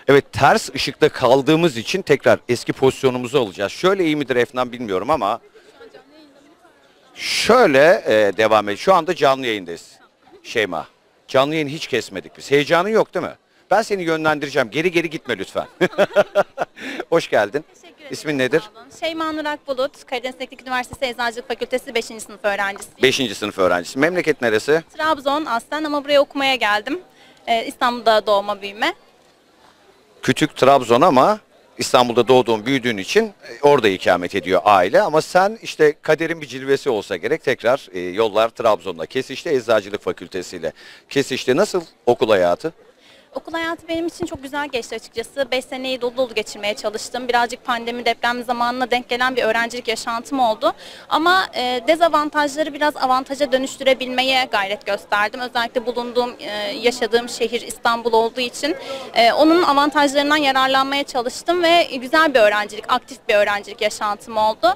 Evet, ters ışıkta kaldığımız için tekrar eski pozisyonumuzu alacağız. Şöyle iyi midir Efnan bilmiyorum ama şöyle devam edelim. Şu anda canlı yayındayız Şeyma. Canlı yayını hiç kesmedik biz. Heyecanın yok değil mi? Ben seni yönlendireceğim. Geri geri gitme lütfen. Hoş geldin. İsmin nedir? Şeyma Nur Akbulut, Karadeniz Teknik Üniversitesi Eczacılık Fakültesi 5. sınıf öğrencisiyim. 5. sınıf öğrencisi. Memleket neresi? Trabzon aslen ama buraya okumaya geldim. İstanbul'da doğma büyüme. Kütük Trabzon ama İstanbul'da doğduğun büyüdüğün için orada ikamet ediyor aile. Ama sen işte kaderin bir cilvesi olsa gerek tekrar yollar Trabzon'da kesişti Eczacılık Fakültesiyle. Kesişti. Nasıl okul hayatı? Okul hayatı benim için çok güzel geçti açıkçası. 5 seneyi dolu dolu geçirmeye çalıştım. Birazcık pandemi, deprem zamanına denk gelen bir öğrencilik yaşantım oldu. Ama dezavantajları biraz avantaja dönüştürebilmeye gayret gösterdim. Özellikle bulunduğum, yaşadığım şehir İstanbul olduğu için onun avantajlarından yararlanmaya çalıştım ve güzel bir öğrencilik, aktif bir öğrencilik yaşantım oldu.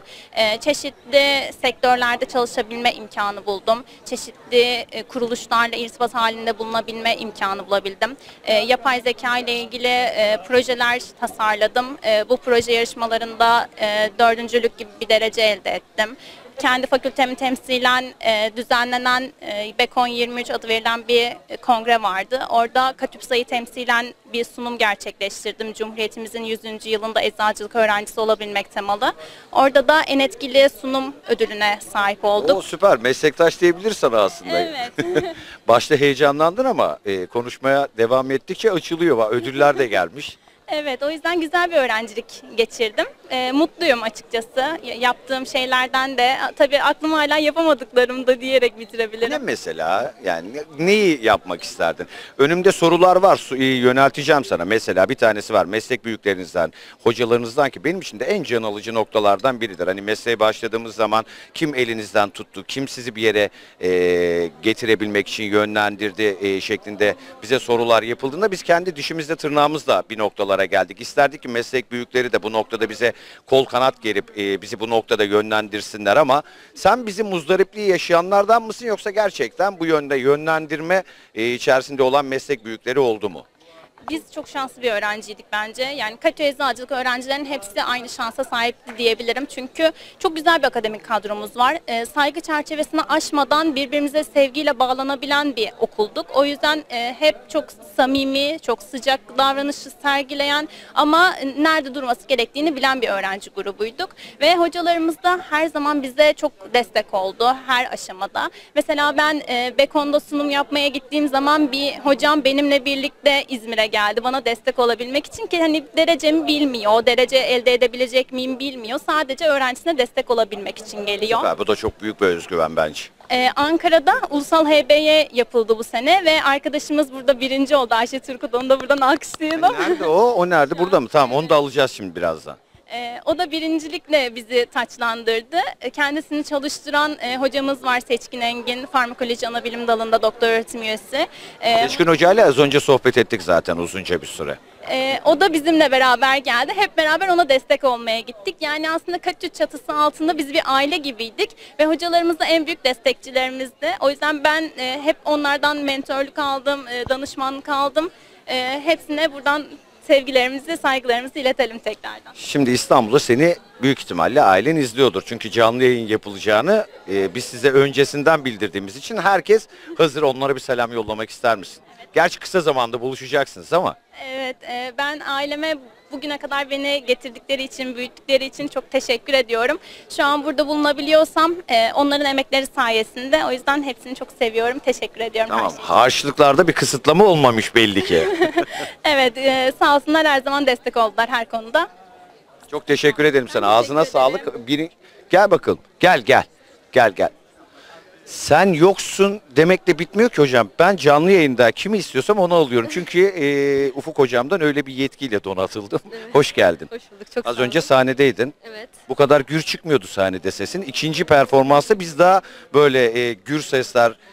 Çeşitli sektörlerde çalışabilme imkanı buldum. Çeşitli kuruluşlarla irtibat halinde bulunabilme imkanı bulabildim. Yapay zeka ile ilgili projeler tasarladım. Bu proje yarışmalarında dördüncülük gibi bir derece elde ettim. Kendi fakültemi temsilen düzenlenen Bekon 23 adı verilen bir kongre vardı. Orada Katüpsa'yı temsilen bir sunum gerçekleştirdim. Cumhuriyetimizin 100. yılında eczacılık öğrencisi olabilmek temalı. Orada da en etkili sunum ödülüne sahip oldum. Oo, süper. Meslektaş diyebilir sana aslında. Evet. Başta heyecanlandın ama konuşmaya devam ettikçe açılıyor. Ödüller de gelmiş. Evet, o yüzden güzel bir öğrencilik geçirdim. Mutluyum açıkçası. Yaptığım şeylerden de tabii aklım hala yapamadıklarım da diyerek bitirebilirim. Ne mesela? Yani neyi yapmak isterdin? Önümde sorular var. Yönelteceğim sana. Mesela bir tanesi var. Meslek büyüklerinizden, hocalarınızdan ki benim için de en can alıcı noktalardan biridir. Hani mesleğe başladığımız zaman kim elinizden tuttu, kim sizi bir yere getirebilmek için yönlendirdi şeklinde bize sorular yapıldığında biz kendi dişimizle tırnağımızla bir noktalara geldik. İsterdik ki meslek büyükleri de bu noktada bize kol kanat gerip bizi bu noktada yönlendirsinler ama sen bizim muzdaripliği yaşayanlardan mısın yoksa gerçekten bu yönde yönlendirme içerisinde olan meslek büyükleri oldu mu? Biz çok şanslı bir öğrenciydik bence. Yani Katü Eczacılık öğrencilerinin hepsi aynı şansa sahipti diyebilirim. Çünkü çok güzel bir akademik kadromuz var. Saygı çerçevesini aşmadan birbirimize sevgiyle bağlanabilen bir okulduk. O yüzden hep çok samimi, çok sıcak davranışı sergileyen ama nerede durması gerektiğini bilen bir öğrenci grubuyduk. Ve hocalarımız da her zaman bize çok destek oldu her aşamada. Mesela ben Bekon'da sunum yapmaya gittiğim zaman bir hocam benimle birlikte İzmir'e geldi bana destek olabilmek için ki hani derecemi bilmiyor, derece elde edebilecek miyim bilmiyor. Sadece öğrencisine destek olabilmek için geliyor. Süper, bu da çok büyük bir özgüven bence. Ankara'da Ulusal HBY yapıldı bu sene ve arkadaşımız burada birinci oldu Ayşe Turkut. Onu da buradan alkışlayalım. Nerede o? O nerede? Burada mı? Tamam, onu da alacağız şimdi birazdan. O da birincilikle bizi taçlandırdı. Kendisini çalıştıran hocamız var Seçkin Engin, Farmakoloji Anabilim Dalı'nda doktor öğretim üyesi. Seçkin Hoca ile az önce sohbet ettik zaten uzunca bir süre. O da bizimle beraber geldi. Hep beraber ona destek olmaya gittik. Yani aslında Katü çatısı altında biz bir aile gibiydik. Ve hocalarımız da en büyük destekçilerimizdi. O yüzden ben hep onlardan mentörlük aldım, danışmanlık aldım. Hepsine buradan sevgilerimizi, saygılarımızı iletelim tekrardan. Şimdi İstanbul'da seni büyük ihtimalle ailen izliyordur. Çünkü canlı yayın yapılacağını biz size öncesinden bildirdiğimiz için herkes hazır. Onlara bir selam yollamak ister misin? Evet. Gerçi kısa zamanda buluşacaksınız ama. Evet, ben aileme bugüne kadar beni getirdikleri için, büyüttükleri için çok teşekkür ediyorum. Şu an burada bulunabiliyorsam onların emekleri sayesinde. O yüzden hepsini çok seviyorum. Teşekkür ediyorum. Tamam. Harçlıklarda bir kısıtlama olmamış belli ki. Evet, sağ olsunlar her zaman destek oldular her konuda. Çok teşekkür ederim sana. Ağzına sağlık. Gel bakalım. Gel. Sen yoksun demekle bitmiyor ki hocam. Ben canlı yayında kimi istiyorsam onu alıyorum. Çünkü Ufuk hocamdan öyle bir yetkiyle donatıldım. Evet. Hoş geldin. Hoş bulduk. Çok Az önce sahnedeydin. Evet. Bu kadar gür çıkmıyordu sahnede sesin. İkinci performansta biz daha böyle gür sesler,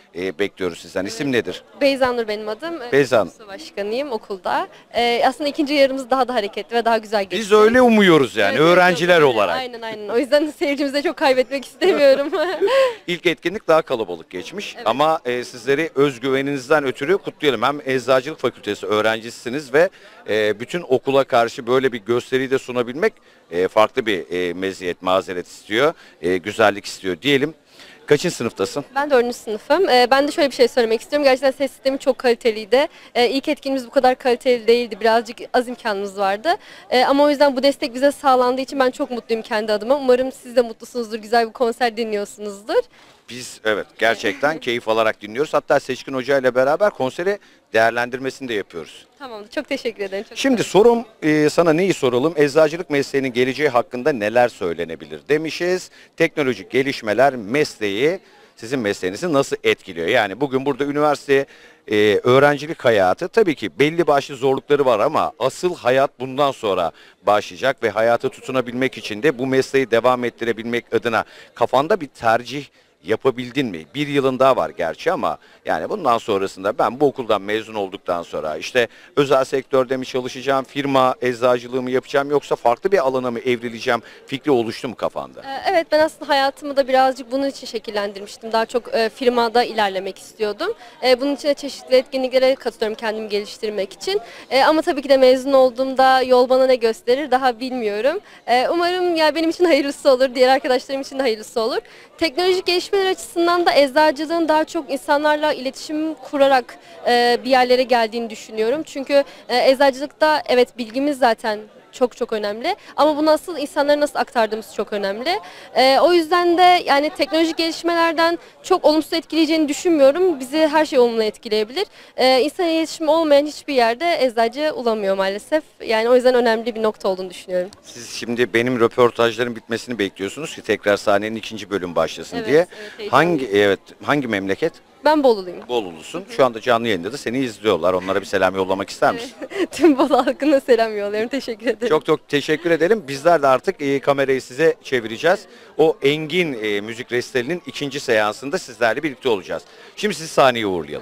bekliyoruz sizden. İsim nedir? Beyza Nur benim adım. Beyza Hanım. Sınıf başkanıyım okulda. Aslında ikinci yarımız daha da hareketli ve daha güzel geçti. Biz öyle umuyoruz yani Evet, öğrenciler çok- olarak. Aynen. O yüzden seyircimizi de çok kaybetmek istemiyorum. İlk etkinlik daha kalabalık geçmiş ama sizleri özgüveninizden ötürü kutlayalım. Hem Eczacılık Fakültesi öğrencisisiniz ve bütün okula karşı böyle bir gösteriyi de sunabilmek farklı bir meziyet, mazeret istiyor, güzellik istiyor diyelim. Kaçıncı sınıftasın? Ben 4. sınıfım. Ben de şöyle bir şey söylemek istiyorum. Gerçekten ses sistemi çok kaliteliydi. İlk etkinliğimiz bu kadar kaliteli değildi. Birazcık az imkanımız vardı. Ama o yüzden bu destek bize sağlandığı için ben çok mutluyum kendi adıma. Umarım siz de mutlusunuzdur, güzel bir konser dinliyorsunuzdur. Biz evet gerçekten keyif alarak dinliyoruz. Hatta Seçkin Hoca ile beraber konseri değerlendirmesini de yapıyoruz. Tamamdır. Çok teşekkür ederim. Çok Şimdi sorum sana neyi soralım? Eczacılık mesleğinin geleceği hakkında neler söylenebilir demişiz. Teknolojik gelişmeler mesleği, sizin mesleğinizi nasıl etkiliyor? Yani bugün burada üniversite öğrencilik hayatı tabii ki belli başlı zorlukları var ama asıl hayat bundan sonra başlayacak ve hayata tutunabilmek için de bu mesleği devam ettirebilmek adına kafanda bir tercih yapabildin mi? Bir yılın daha var gerçi ama yani bundan sonrasında ben bu okuldan mezun olduktan sonra işte özel sektörde mi çalışacağım, firma eczacılığımı yapacağım yoksa farklı bir alana mı evrileceğim fikri oluştu mu kafanda? Evet, ben aslında hayatımı da birazcık bunun için şekillendirmiştim. Daha çok firmada ilerlemek istiyordum. Bunun için de çeşitli etkinliklere katılıyorum kendimi geliştirmek için. Ama tabii ki de mezun olduğumda yol bana ne gösterir daha bilmiyorum. Umarım ya benim için hayırlısı olur, diğer arkadaşlarım için de hayırlısı olur. Teknolojik gelişmeler açısından da eczacılığın daha çok insanlarla iletişim kurarak bir yerlere geldiğini düşünüyorum. Çünkü eczacılıkta evet bilgimiz zaten çok önemli ama bunu asıl insanlara nasıl aktardığımız çok önemli. O yüzden de yani teknolojik gelişmelerden çok olumsuz etkileyeceğini düşünmüyorum. Bizi her şey olumlu etkileyebilir. İnsan iletişimi olmayan hiçbir yerde eczacı olamıyor maalesef. Yani o yüzden önemli bir nokta olduğunu düşünüyorum. Siz şimdi benim röportajların bitmesini bekliyorsunuz ki tekrar sahnenin 2. bölüm başlasın Evet, diye. evet, Hangi memleket? Ben Boluluyum. Bolulusun. Şu anda canlı yayında da seni izliyorlar. Onlara bir selam yollamak ister misin? Tüm Bolu halkına selam yolluyorum. Teşekkür ederim. Çok teşekkür edelim. Bizler de artık kamerayı size çevireceğiz. O Engin müzik resitalinin 2. seansında sizlerle birlikte olacağız. Şimdi sizi sahneye uğurlayalım.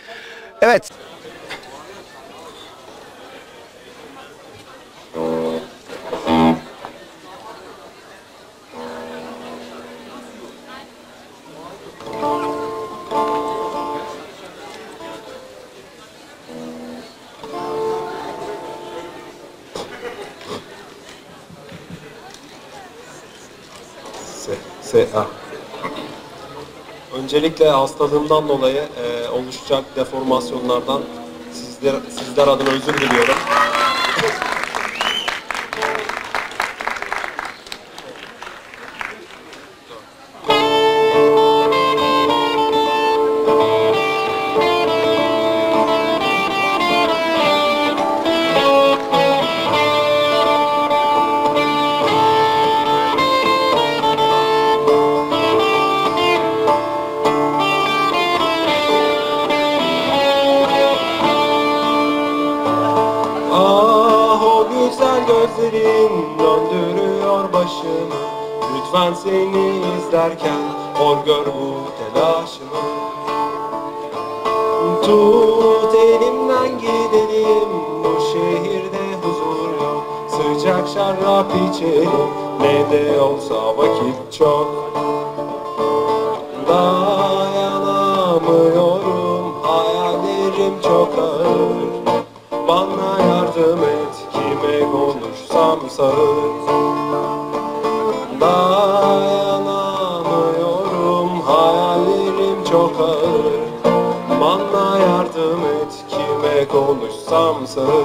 Evet. Öncelikle hastalığımdan dolayı oluşacak deformasyonlardan sizler adına özür diliyorum. Gözlerin döndürüyor başımı. Lütfen seni izlerken hor gör bu telaşımı. Tut elimden gidelim, bu şehirde huzur yok. Sıcak şarap içelim, ne de olsa vakit çok. Dayanamıyorum, hayallerim çok ağır. Bana yardım et, kime konuşsam sağır. Dayanamıyorum, hayallerim çok ağır. Bana yardım et, kime konuşsam sağır.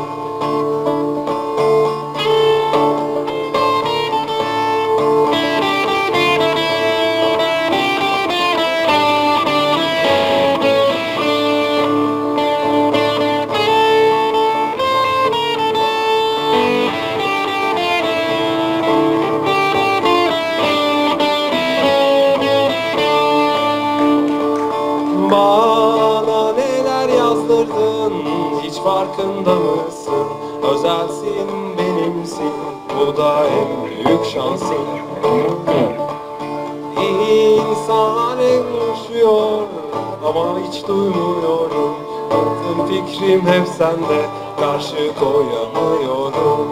Bana neler yazdırdın, hiç farkında mısın? Özelsin, benimsin, bu da en büyük şansın. İnsan en uçuyor, ama hiç duymuyorum. Aklım fikrim hep sende, karşı koyamıyorum.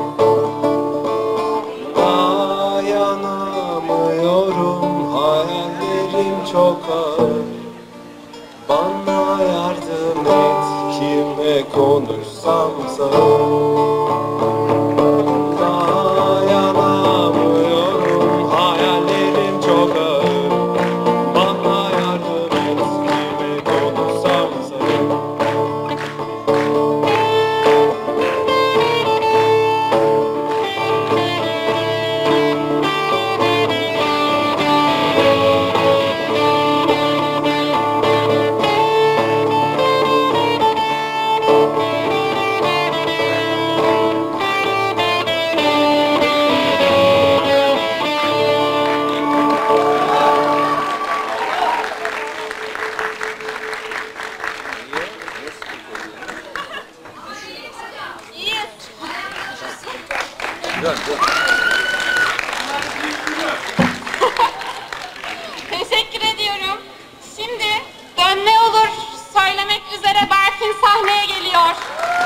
Dayanamıyorum, hayallerim çok ağır. Bana yardım et, kime konuşsam sağır. Dayanamıyorum, hayallerim çok ağır. Bana yardım et, kime konuşsam sağır. Teşekkür ediyorum. Şimdi Dön Ne Olur söylemek üzere Berfin sahneye geliyor.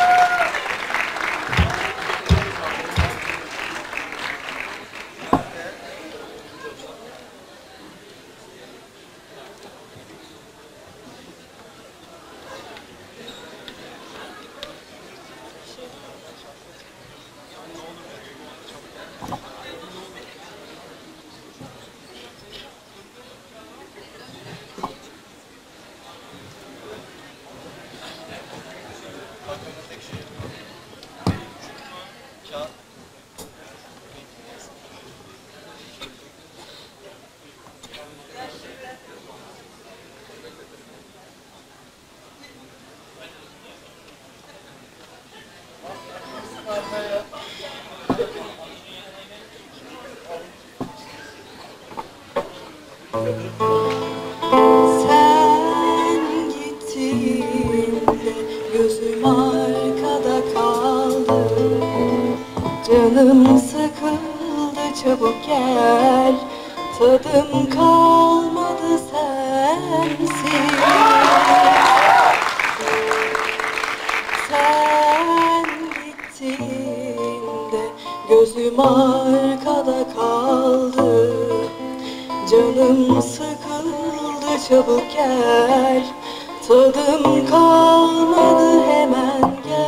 Sen gittiğinde gözüm arkada kaldı. Canım sıkıldı, çabuk gel. Tadım kalmadı sensiz. Sen gittiğinde gözüm arkada kaldı. Canım sıkıldı, çabuk gel. Tadım kalmadı, hemen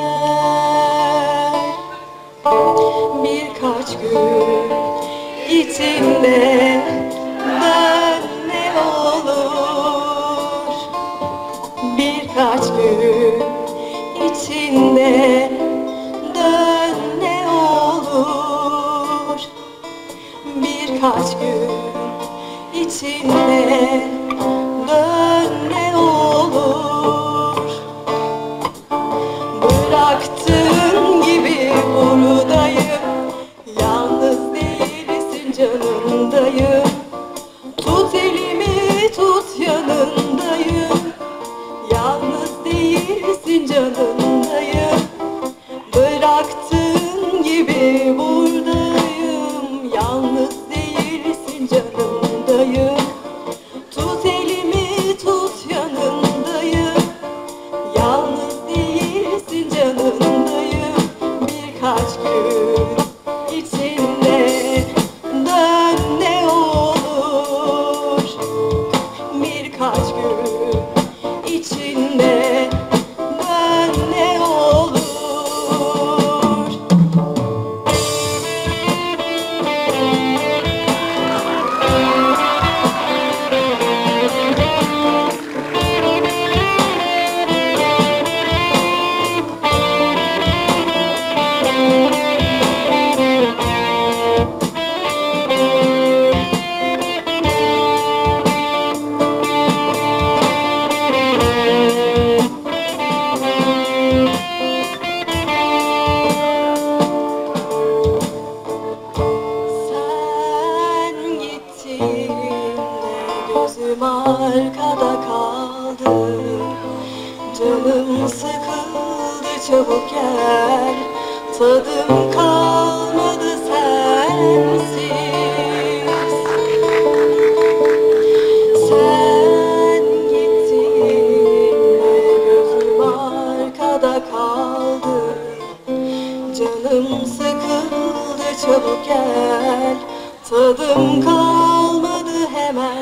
gel. Birkaç gün içinde dön ne olur. Birkaç gün içinde dön ne olur. Birkaç gün içinde dön ne olur. Bıraktığın gibi buradayım, yalnız değilsin, canındayım. Tut elimi, tut, yanındayım. Yalnız değilsin, canındayım. Bıraktığın gibi buradayım, yalnız değilsin, canındayım. Tut elimi, tut, yanındayım. Yalnız değilsin, canındayım. Birkaç gün içinde dön ne olur. Birkaç gün içinde dön ne olur. Sen gittiğinde gözüm arkada kaldı. Canım sıkıldı, çabuk gel. Tadım kalmadı sensiz. Sen gittiğinde tadım kalmadı hemen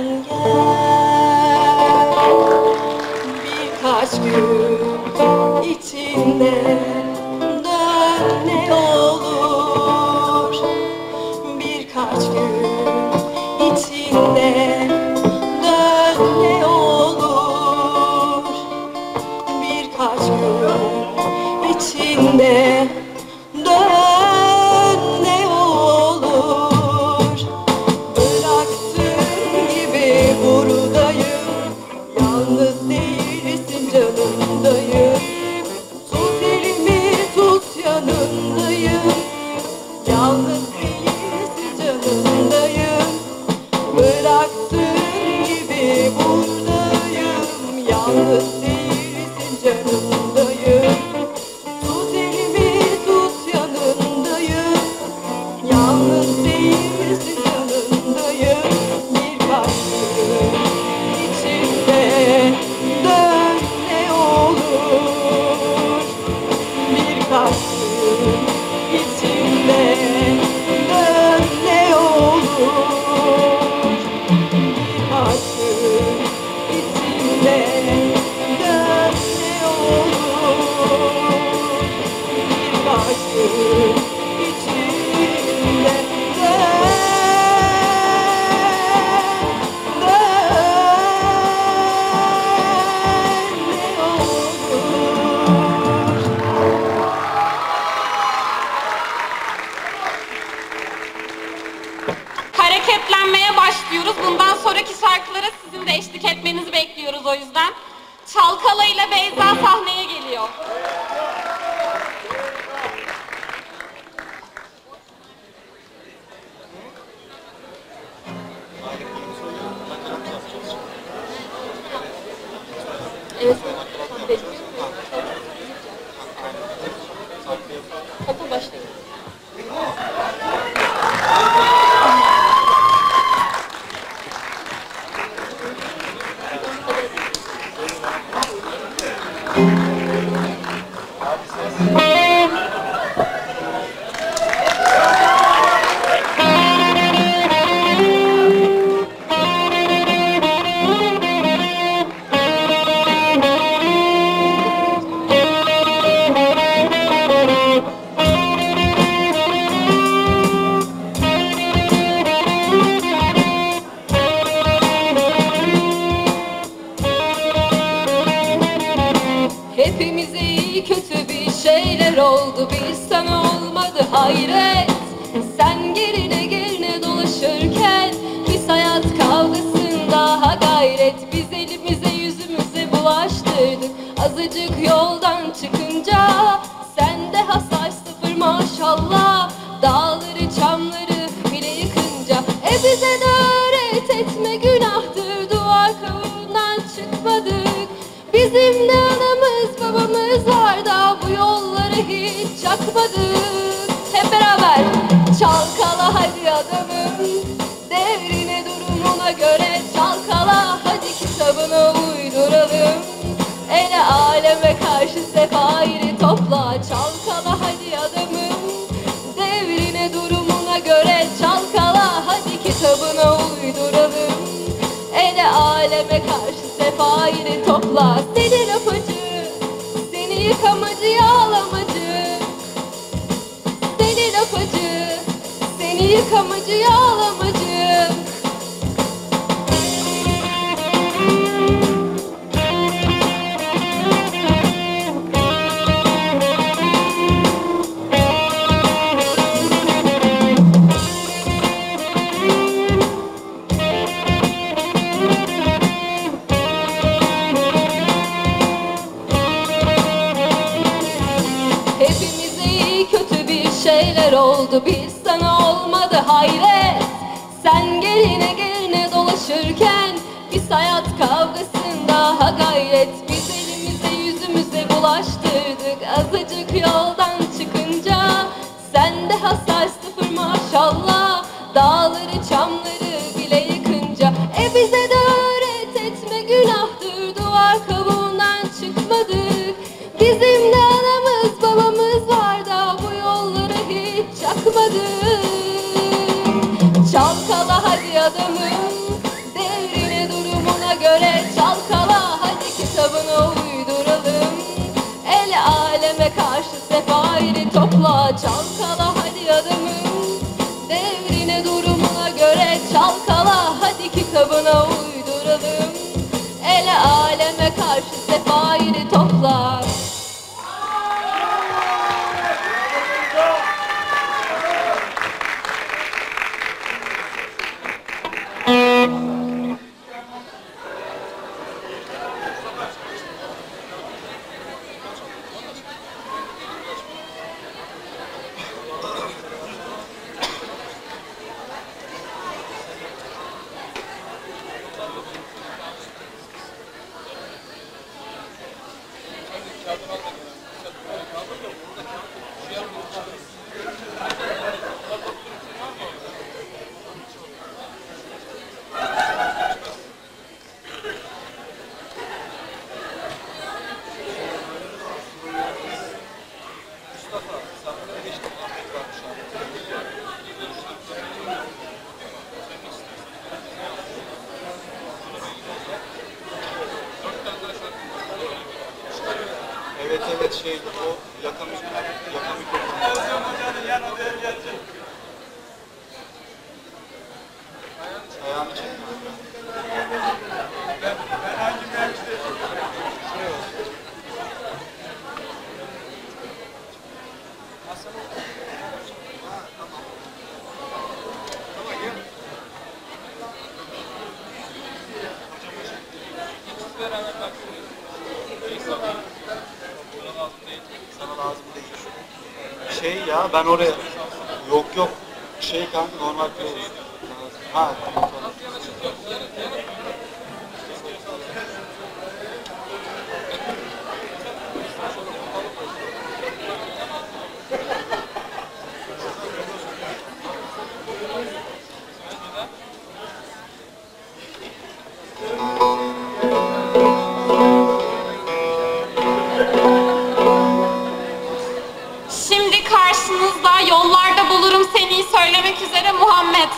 gel. Birkaç gün içinde dön ne olur. Birkaç gün içinde dön ne olur. Birkaç gün içinde dön ne olur. Bıraktığın gibi buradayım, yalnız değilsin canımdayım. Tut elimi tut yanındayım, yalnız değilsin canımdayım. Bıraktığın gibi buradayım, yalnız değilsin canımdayım. Tut elimi tut yanındayım, yalnız değilsin canımdayım. Birkaç gün içinde dön ne olur. Birkaç gün içinde dön ne olur. Birkaç gün içinde dön ne olur. Birkaç gün içinde Hareketlenmeye başlıyoruz. Bundan sonraki şarkılara sizin de eşlik etmenizi bekliyoruz o yüzden. Çalkala ile Beyza sahneye geliyor. Evet. Topa başlayalım. Hepimize iyi kötü bir şeyler oldu, bir sana olmadı hayret. Sen gerine dolaşırken biz hayat kavgasında ha gayret. Biz elimize yüzümüze bulaştırdık azıcık yoldan çıkınca. Sende hasar sıfır maşallah, dağları çamları bile yıkınca. Bize de öğret etme günahtır, duvar kavuğundan çıkmadık. Bizim de anamız babamız var da bu yolları hiç çakmadık. Hep beraber çalkala hadi adamım, devrine durumuna göre çalkala. Hadi kitabını uyduralım, ele aleme karşı sefairi topla. Çalkala hadi adamım, devrine durumuna göre çalkala. Hadi kitabını uyduralım, ele aleme karşı sefairi topla. Seni lapacı, seni yıkamacı yağlamacı. Seni lapacı, seni yıkamacı yağlamacı. Hepimize iyi kötü bir şeyler oldu, biz sana olmadı hayret. Sen geline dolaşırken biz hayat kavgasında ha gayret. Biz elimize yüzümüze bulaştırdık azıcık yoldan çıkınca. Sende hasar sıfır maşallah, dağları çamları bile yıkınca. Bize de öğret etme günahtır, duvar kavuğundan çıkmadık. Bizim de anamız babamız var da bu yolları hiç çakmadık. Çal adamım. Devrine durumuna göre çalkala, hadi kitabını uyduralım. El aleme karşı sefairi topla, çalkala hadi adamım. Devrine durumuna göre çalkala, hadi kitabına uyduralım. El aleme karşı sefairi topla. Evet evet şey o yakan ayağını çekme. Sana lazım değil. Şey ya ben oraya yok şey kanka normal play. Ha tamam. Şimdi karşınızda yollarda bulurum seni söylemek üzere Muhammed.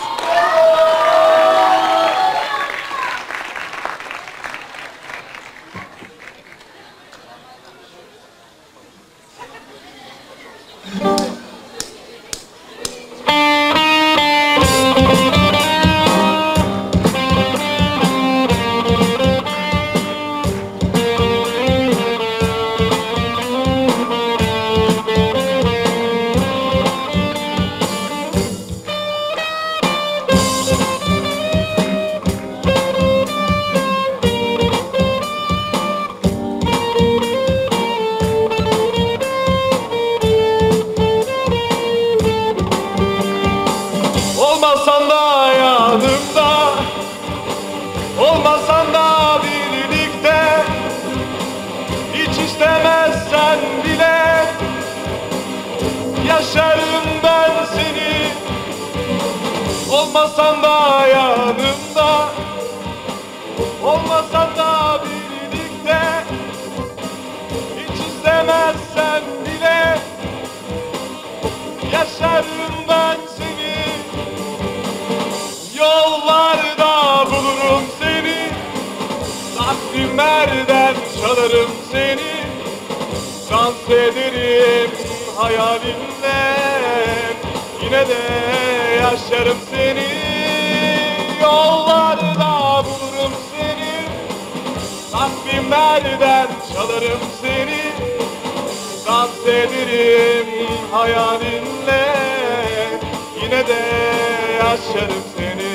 Olmasan da yanımda, olmasan da birlikte, hiç istemezsen bile yaşarım ben seni. Olmasan da yanımda, olmasan da birlikte, hiç istemezsen bile yaşarım ben seni. Yollarda bulurum seni, takvimlerden çalarım seni. Dans ederim hayalinle, yine de yaşarım seni. Yollarda bulurum seni, takvimlerden çalarım seni. Dans ederim hayalinle, yine de yaşarım seni.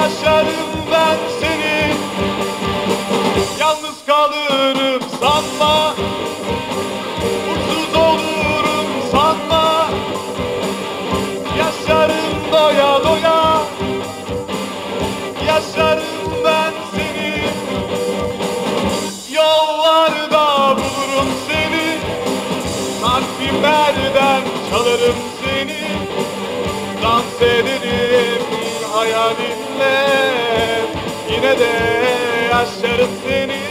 yaşarım ben seni. Yalnız kalırım sanma, mutsuz olurum sanma. Yaşarım doya doya, yaşarım ben seni. Yollarda bulurum seni, takvimlerden çalarım seni. Dans ederim hayalinle, yine de yaşarım seni.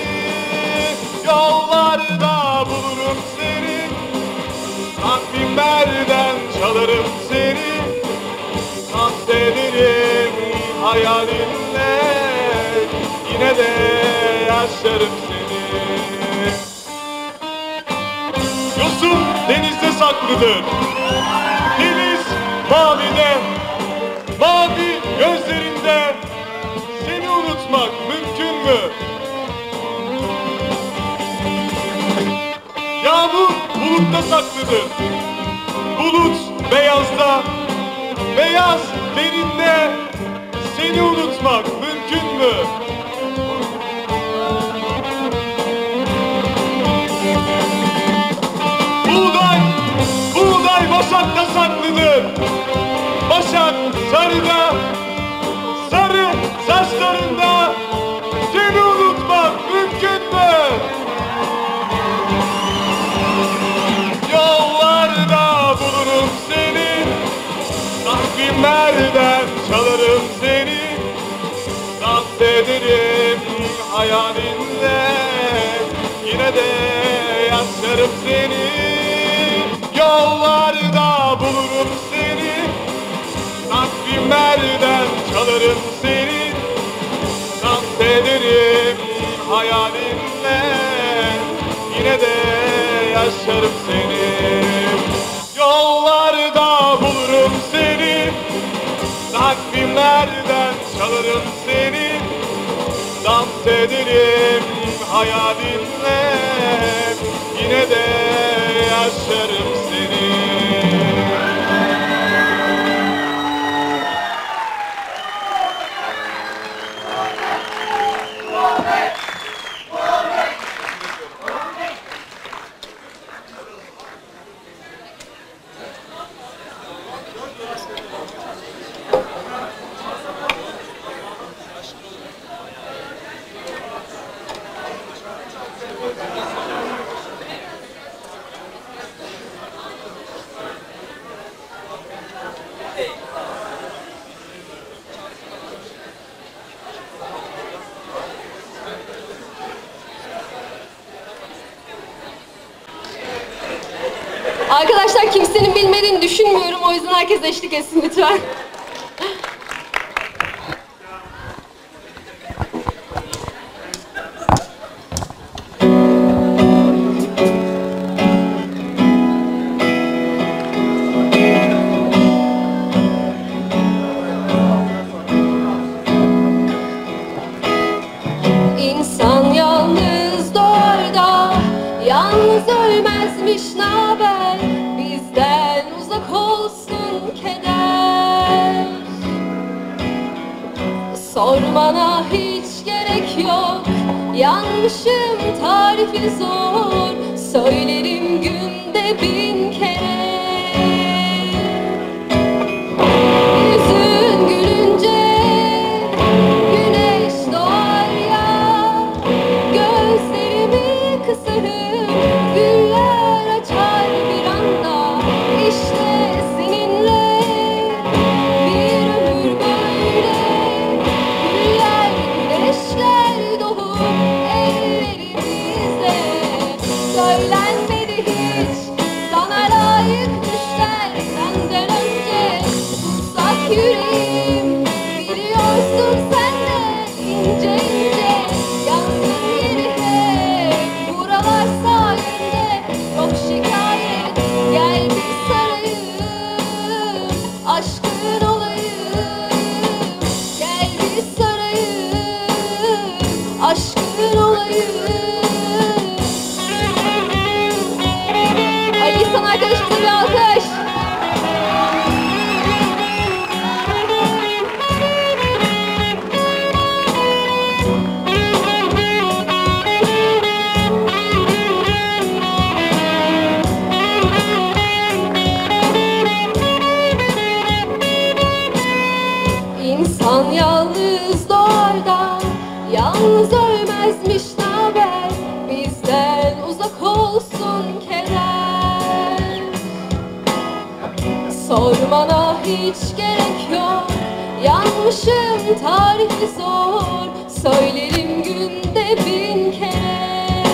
Yollarda bulurum seni, takvimlerden çalarım seni. Dans ederim hayalinle, yine de yaşarım seni. Yosun denizde saklıdır, deniz mavide, mavi gözlerinde. Seni unutmak mümkün mü? Yağmur bulutta saklıdır, bulut beyazda, beyaz derinde. Seni unutmak mümkün mü? Buğday, buğday başakta saklıdır. Başak sarıda, sarı saçlarında. Seni unutmak mümkün mü? Yollarda bulurum seni, takvimlerden çalarım seni. Dans ederim hayalinle, yine de yaşarım seni. Yollarda bulurum seni, takvimlerden çalarım seni. Dans ederim hayalinle, yine de yaşarım seni. Yollarda bulurum seni, takvimlerden çalarım seni. Dans ederim hayalinle, yine de yaşarım seni. Arkadaşlar kimsenin bilmediğini düşünmüyorum. O yüzden herkes eşlik etsin lütfen. İnsan yalnız doğar da yalnız ölmezmiş, naber bizden uzak olsun keder. Sormana hiç gerek yok, yanlışım tarifi zor, söylerim günde 1000 kere. Yüzün gülünce güneş doğar ya, gözlerimi kısarım, güller açar bir anda. İşte seninle bir ömür böyle, güller güneşler doğup ellerimizde. Söylenmedi hiç sana layık düşler, senden önce tutsak yüreğim. Biliyorsun sen de ince ince yangın yeri hep buralar sayende. Çok şikayet, gel bir sarayım, aşkın olayım. Gel bir sarayım, aşkın olayım. Ali İhsan arkadaşımıza bir alkış. yalnız doğar da yalnız ölmezmiş naber, bizden uzak olsun keder. Sormana hiç gerek yok, yanmışım tarihi zor, söylerim günde 1000 kere.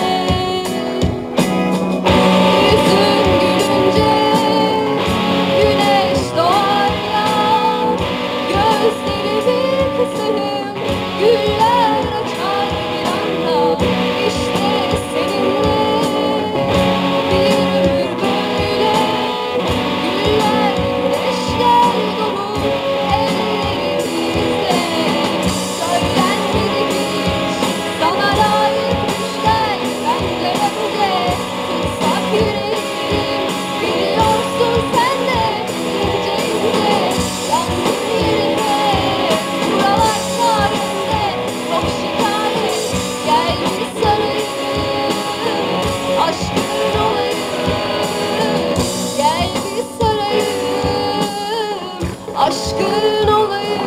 Yüzün gülünce güneş doğar ya, gözlerimi kısarım, güller açar bir anda. İşte seninle bir ömür böyle, güller güneşler dolu ellerimizde. Söylenmedi hiç sana layık düşler, benden önce tutsak yüreğim, biliyorsun sen de ince ince yalnız yerine. Buralar tarihinde yok şikayet, gel bir sarayım, aşkın olayım. Gel bir sarayım, aşkın olayım.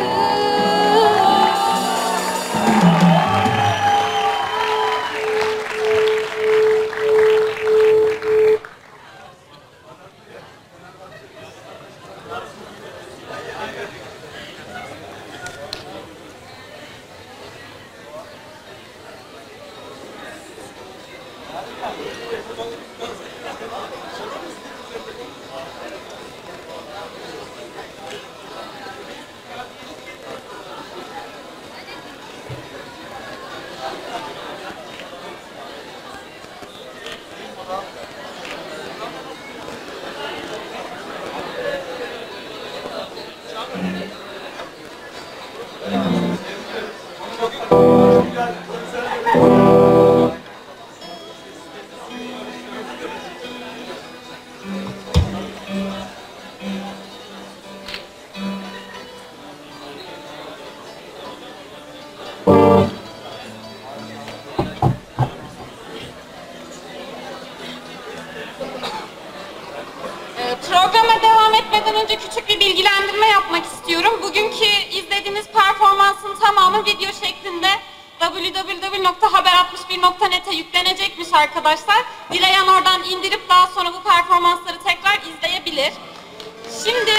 Programa devam etmeden önce küçük bir bilgilendirme yapmak istiyorum. Bugünkü izlediğiniz performansın tamamı video şeklinde www.haber61.net'e yüklenecekmiş arkadaşlar. Dileyen oradan indirip daha sonra bu performansları tekrar izleyebilir. Şimdi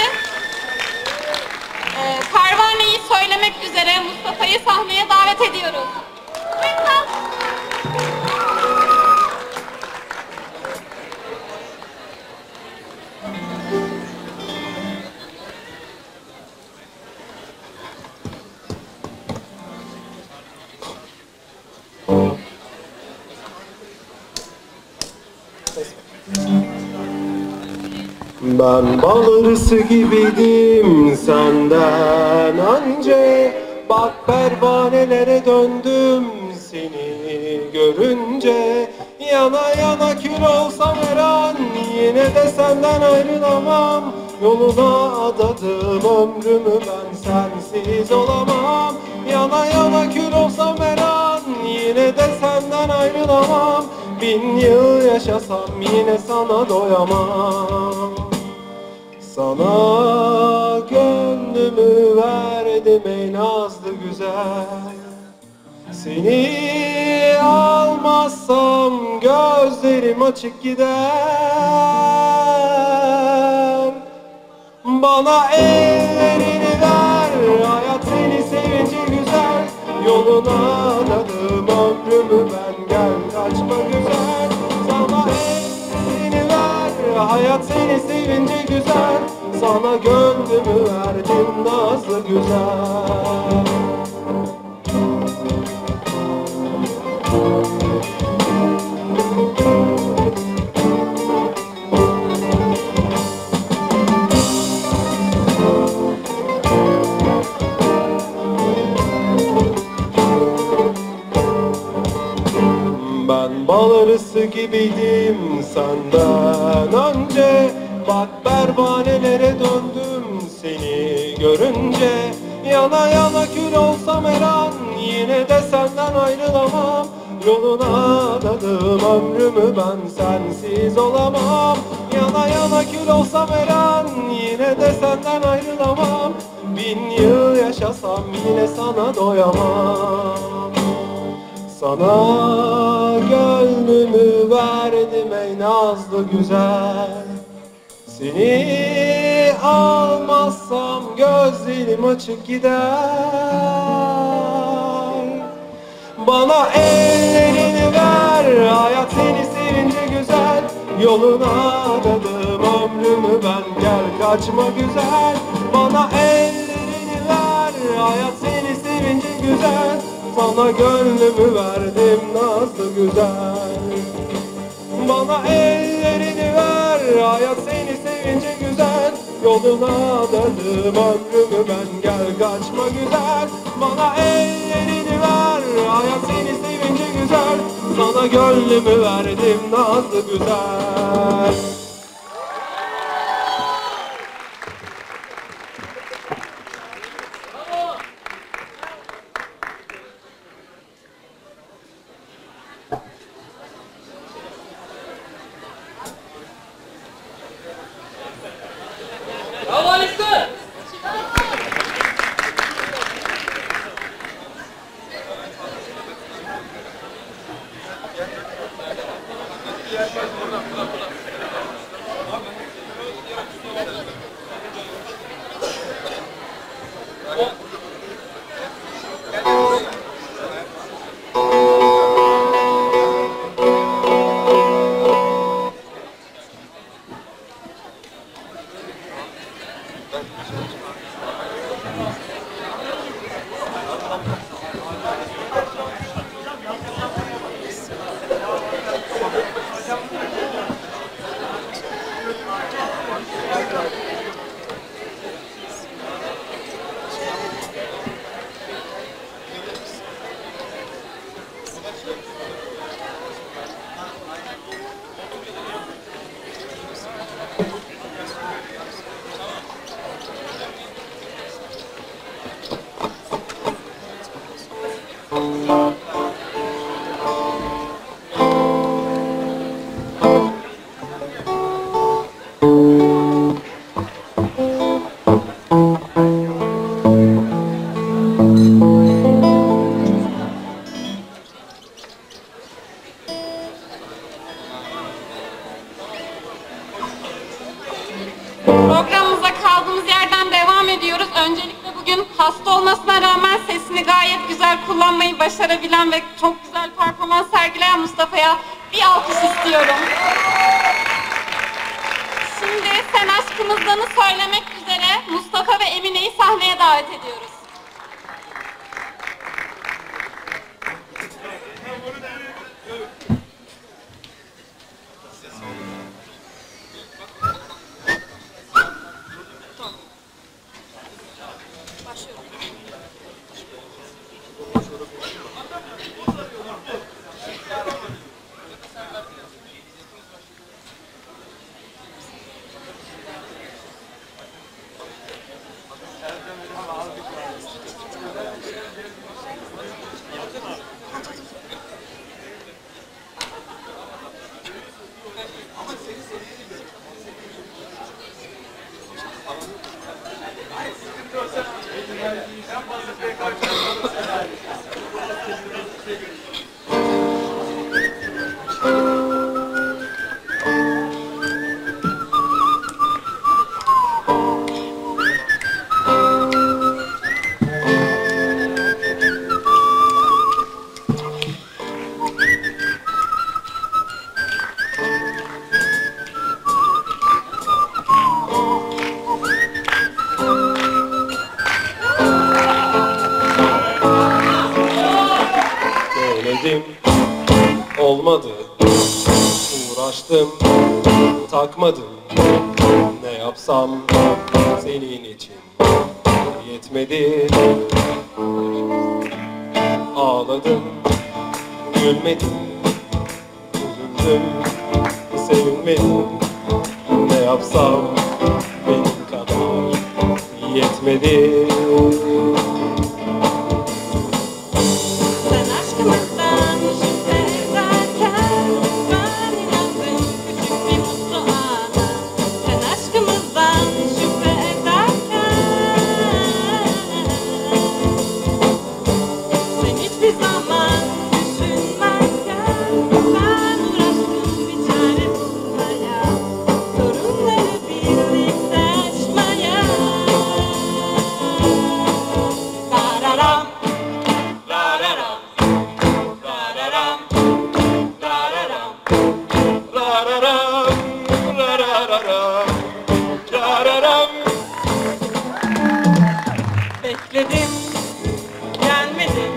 Pervane'yi söylemek üzere Mustafa'yı sahneye davet ediyoruz. Ben bal arısı gibiydim senden önce, bak pervanelere döndüm seni görünce. Yana yana kül olsam her an, yine de senden ayrılamam. Yoluna adadım ömrümü, ben sensiz olamam. Yana yana kül olsam her an, yine de senden ayrılamam. 1000 yıl yaşasam yine sana doyamam. Sana gönlümü verdim ey nazlı güzel. Seni almazsam gözlerim açık gider. Bana ellerini ver, hayat seni sevince güzel. Yoluna adadım ömrümü ben, gel kaçma güzel. Sana ellerini ver, hayat seni sevince güzel. Sana gönlümü verdim nazlı güzel. Ben bal arısı gibiydim senden önce, bak pervanelere döndüm seni görünce. Yana yana kül olsam her an, yine de senden ayrılamam. Yoluna adadım ömrümü, ben sensiz olamam. Yana yana kül olsam her an, yine de senden ayrılamam. Bin yıl yaşasam yine sana doyamam. Sana gönlümü verdim ey nazlı güzel. Seni almazsam gözlerim açık gider. Bana ellerini ver, hayat seni sevince güzel. Yoluna adadım ömrümü ben, gel kaçma güzel. Bana ellerini ver, hayat seni sevince güzel. Sana gönlümü verdim nazlı güzel. Bana ellerini ver, hayat seni sevince güzel. Yoluna adadım ömrümü ben, gel kaçma güzel. Bana ellerini ver, hayat seni sevince güzel. Sana gönlümü verdim nazlı güzel. Programımıza kaldığımız yerden devam ediyoruz. Öncelikle bugün hasta olmasına rağmen sesini gayet güzel kullanmayı başarabilen ve çok güzel performans sergileyen Mustafa'ya bir alkış istiyorum. Şimdi Sen Aşkımızdan'ı söylemek üzere Mustafa ve Emine'yi sahneye davet ediyoruz. Olmadı, uğraştım, takmadım. Ne yapsam senin için yetmedi. Ağladım, gülmedim, üzüldüm, sevinmedim. Ne yapsam benim kadar yetmedi. hiçbir zaman düşünmezken ben uğraştım bir çare bulmaya, sorunları birlikte aşmaya. Dararam, dararam, dararam, dararam, Rararam, rararam, rararam. bekledim, gelmedin,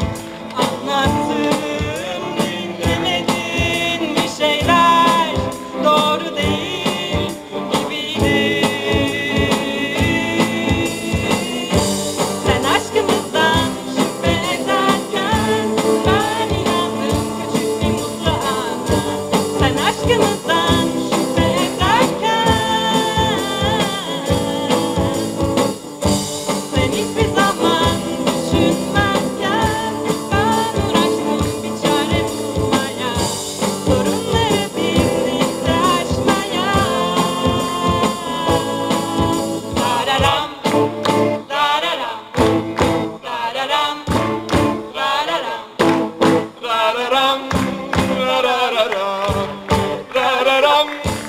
anlattım, dinlemedin, bir şeyler doğru değil gibiydi. Sen aşkımızdan şüphe ederken ben inandım küçük bir mutlu ana. Sen aşkımızdan şüphe ederken sen hiçbir zaman düşünmezken ben uğraştım bir çare bulmaya, sorunları birlikte aşmaya. Dararam, dararam, dararam, dararam. Rararam, rararam, rararam.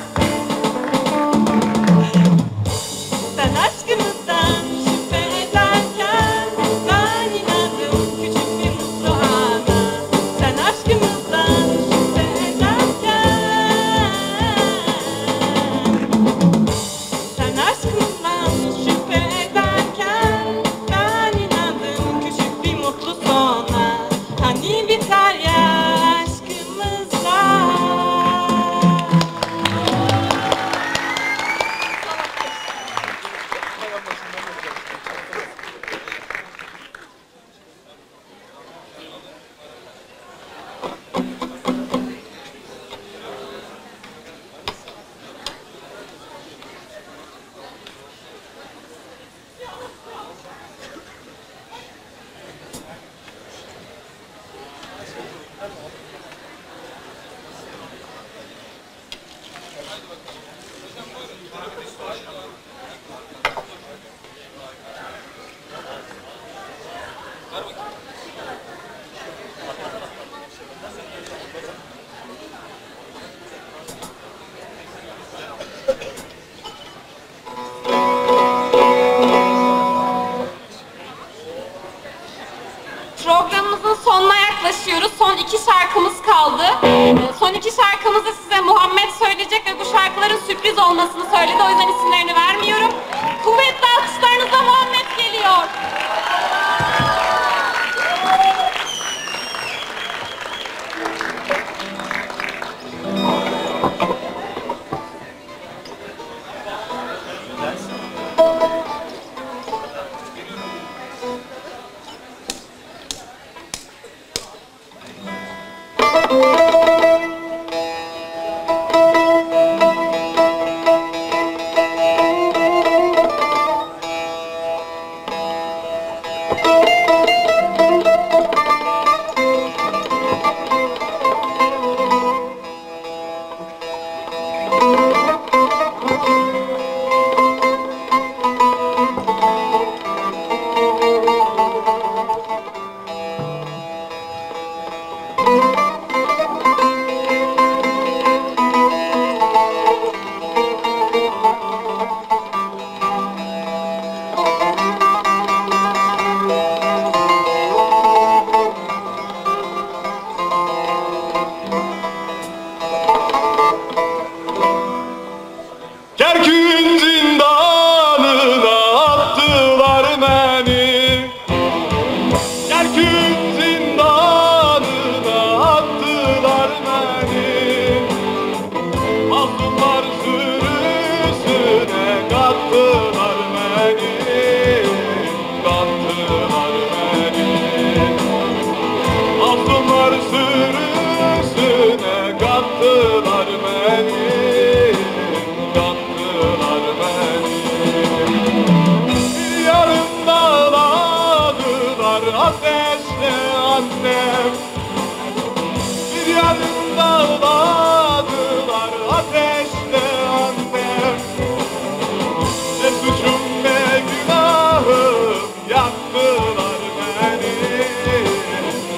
Sen aşkımızdan şüphe ederken ben inandım küçük bir mutlu ana. Sen aşkımızdan şüphe ederken sen aşkımdan şüphe ederken ben inandım küçük bir mutlu sona. Hani biter ya aşkımızda. Programımızın sonuna yaklaşıyoruz. Son iki şarkımız kaldı. Son iki şarkımızı size Muhammed söyleyecek ve bu şarkıların sürpriz olmasını söyledi. O yüzden isimlerini vermiyorum. Kuvvetli alkışlarınızla Muhammed geliyor. Kerkük'ün zindanına attılar beni. Kerkük'ün zindanına attılar beni. Mazlumlar sürüsüne kattılar beni. Kattılar beni. Mazlumlar sürüsüne kattılar beni. Kattılar beni. Bir yarım dağladılar ateşle annem. Bir yarım dağladılar ateşle annem. Ne suçum ne günahım yaktılar beni.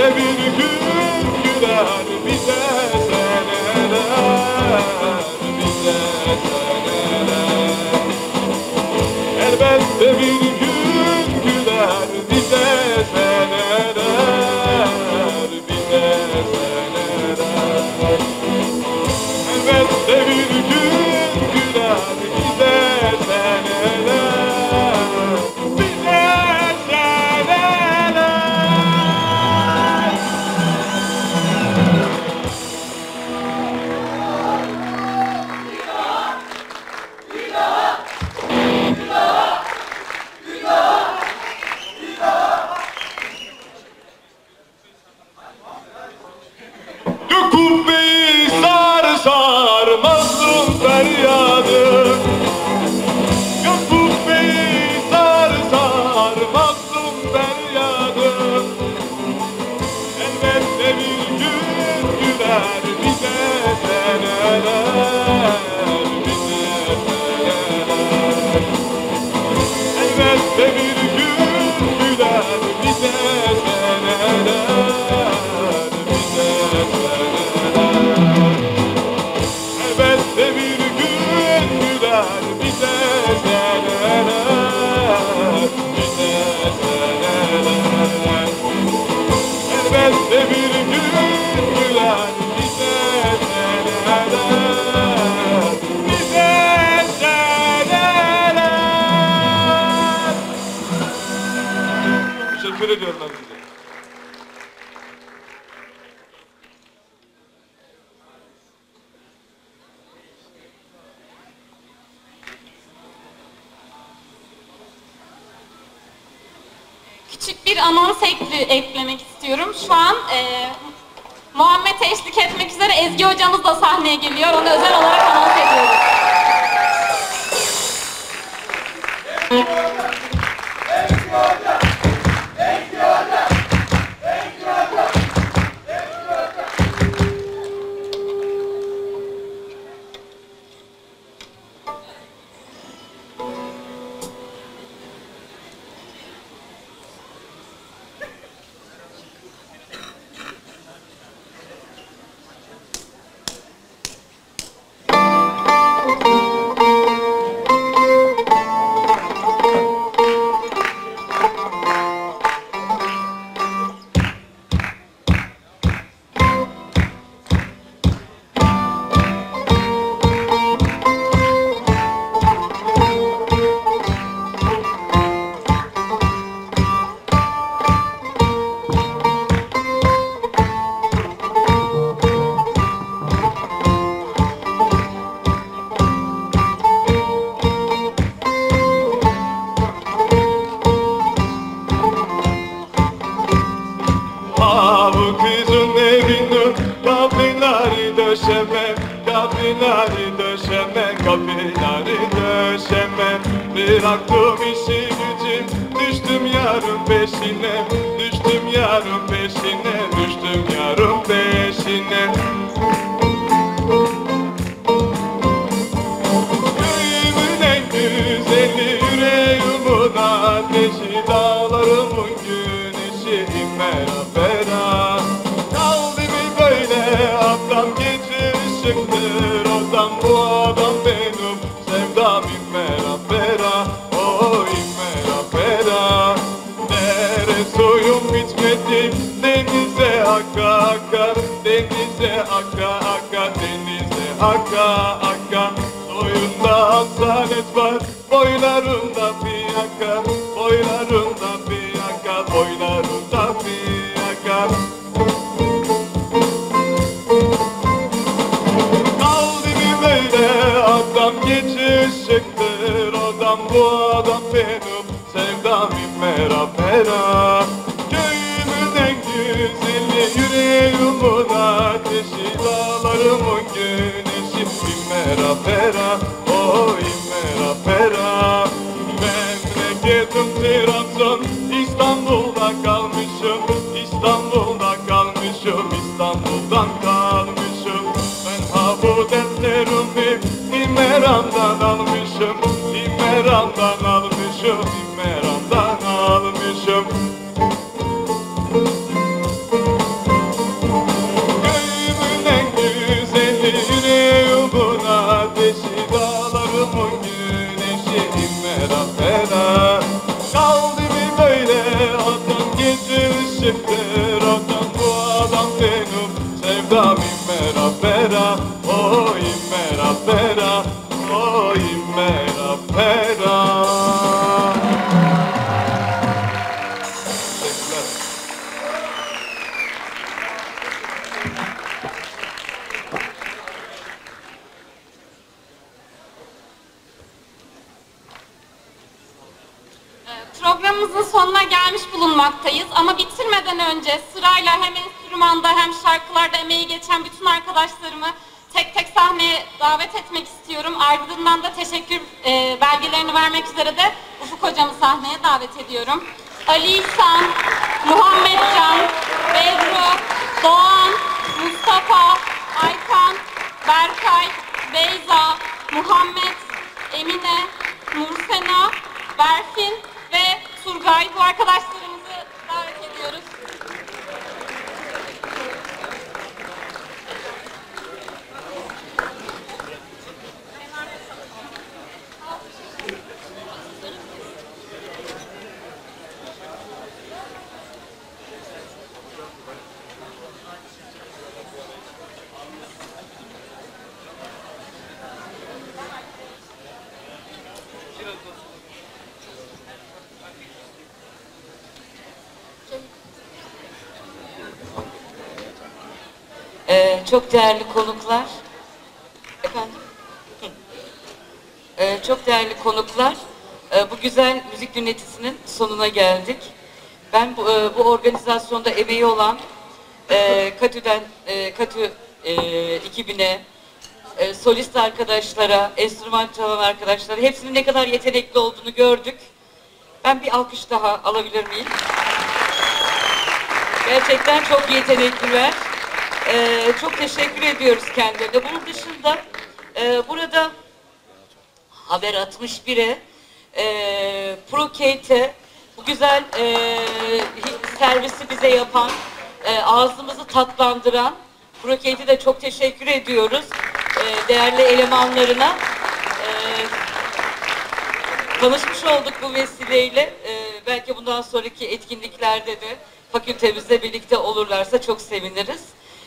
bir gün güler bize seneler, bize seneler. Elbette bir gün güler bize seneler, bize seneler. Elbette bir gün güler bize seneler, bize seneler. Gök kubbeyi sar sarmasın feryadı. Gök kubbeyi sar sarmasın feryadı. Elbette bir gün güler bize seneler, bize seneler. Elbette bir gün güler bize seneler, bize seneler. Elbette bir gün güler bize seneler, bize seneler. Elbette bir gün güler bize seneler, bize seneler. Teşekkür ediyorum ben size. Küçük bir anons eklemek istiyorum. Şu an Muhammed eşlik etmek üzere Ezgi hocamız da sahneye geliyor. Onu özel olarak anons ediyoruz. Bu kızın evinde kapıları döşeme, kapıları döşeme, kapıları döşeme. Bıraktım işi gücüm, düştüm yarın peşine, düştüm yarın peşine, düştüm yarın peşine. Köyümün en güzeli, yüreğimin ateşi, dağlarımın güneşi, imera. Kaldı mı böyle adam gece ışıktır, adam bu adam benim sevdam, imera. Oh imera. Dere suyum bitmedi, denize aka aka, denize aka aka, denize aka aka. Soyunda asalet var, boylarında fiyaka, boylarında fiyaka, boylarında fiyaka. Kaldı mı böyle adam gece ışıktır, adam bu adam benim sevdam, imera. Köyümün en güzeli, yüreğimin ateşi, dağlarımın güneşi, imera. Oh imera. Memleketim Trabzon, İstanbul'da kalmışım, İstanbul'da kalmışım, İstanbul'dan kalmışım. Ben ha bu dertlerimi İmeram'dan almışım, İmeram'dan almışım, İmeram'dan almışım. Rotan bu adam benim sevdam immera pera. O immera pera. O immera pera. Teşekkürler. Programımızın sonuna gelmiş bulunmaktayız ama bitirmeden önce sırayla hem enstrümanda hem şarkılarda emeği geçen bütün arkadaşlarımı tek tek sahneye davet etmek istiyorum. Ardından da teşekkür belgelerini vermek üzere de Ufuk hocamı sahneye davet ediyorum. Ali İhsan, Muhammed Can, Bedru, Doğan, Mustafa, Aykan, Berkay, Beyza, Muhammed, Emine, Nursena, Berfin ve Turgay. Bu arkadaşlarımızı davet ediyoruz. Çok değerli konuklar, efendim, çok değerli konuklar, bu güzel müzik dinletisinin sonuna geldik. Ben bu organizasyonda emeği olan Katü ekibine, solist arkadaşlara, enstrüman çalan arkadaşlara, hepsinin ne kadar yetenekli olduğunu gördük. Ben bir alkış daha alabilir miyim? Gerçekten çok yetenekliler. Çok teşekkür ediyoruz kendilerine. Bunun dışında burada Haber 61'e, Procate'e bu güzel servisi bize yapan, ağzımızı tatlandıran Procate'e de çok teşekkür ediyoruz. Değerli elemanlarına. Tanışmış olduk bu vesileyle. Belki bundan sonraki etkinliklerde de fakültemizle birlikte olurlarsa çok seviniriz.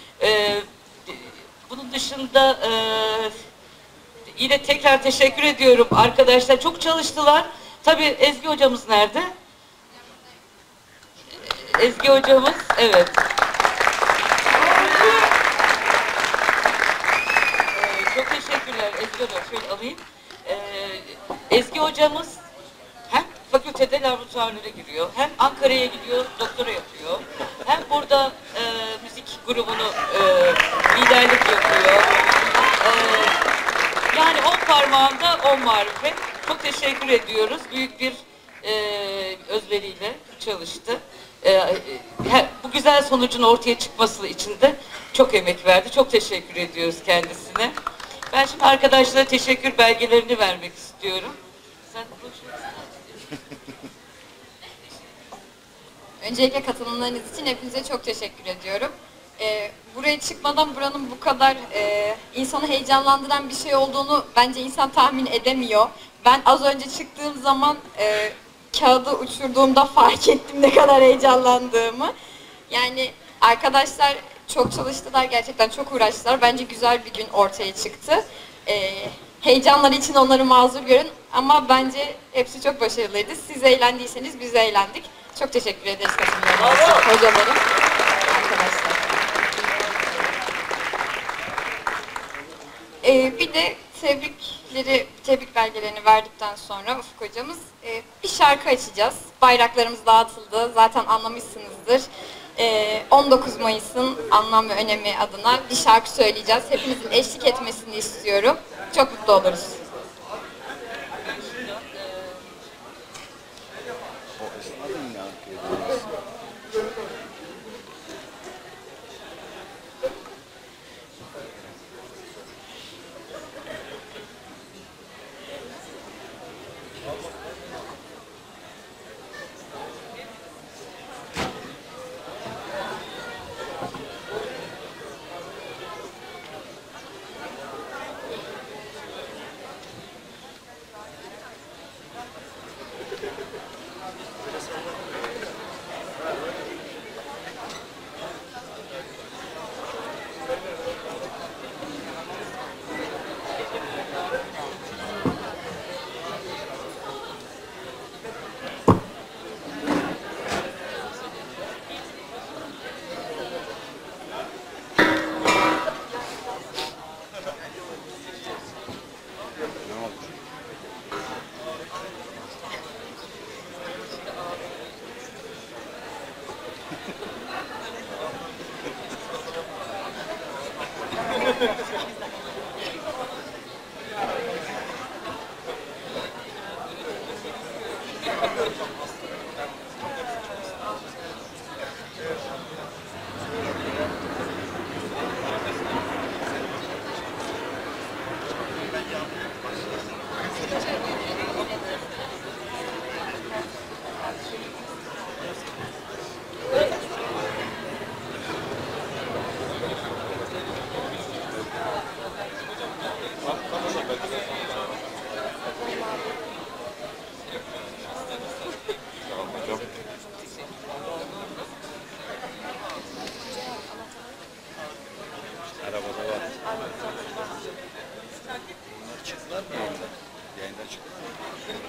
Bunun dışında yine tekrar teşekkür ediyorum arkadaşlar. Çok çalıştılar. Tabii Ezgi hocamız nerede? Ezgi hocamız, evet. Çok teşekkürler Ezgi hocam. Şöyle alayım. Ezgi hocamız hem fakültede laboratuvarlara giriyor, hem Ankara'ya gidiyor, doktora yapıyor, hem burada müzik grubunu liderlik yapıyor. Yani 10 parmağında 10 marifet. Çok teşekkür ediyoruz. Büyük bir özveriyle çalıştı. Bu güzel sonucun ortaya çıkması için de çok emek verdi. Çok teşekkür ediyoruz kendisine. Ben şimdi arkadaşlara teşekkür belgelerini vermek istiyorum. Sen Öncelikle katılımlarınız için hepinize çok teşekkür ediyorum. Buraya çıkmadan buranın bu kadar insanı heyecanlandıran bir şey olduğunu bence insan tahmin edemiyor. Ben az önce çıktığım zaman kağıdı uçurduğumda fark ettim ne kadar heyecanlandığımı. Yani arkadaşlar çok çalıştılar, gerçekten çok uğraştılar. Bence güzel bir gün ortaya çıktı. Heyecanları için onları mazur görün ama bence hepsi çok başarılıydı. Siz eğlendiyseniz biz eğlendik. Çok teşekkür ederiz katılımlarınız için, hocalarım, arkadaşlar. Bir de tebrik belgelerini verdikten sonra Ufuk hocamız bir şarkı açacağız. Bayraklarımız dağıtıldı, zaten anlamışsınızdır. 19 Mayıs'ın anlam ve önemi adına bir şarkı söyleyeceğiz. Hepinizin eşlik etmesini istiyorum. Çok mutlu oluruz. Arabada var. Bunlar çıktılar mı yayından? Yayından çıktılar mı?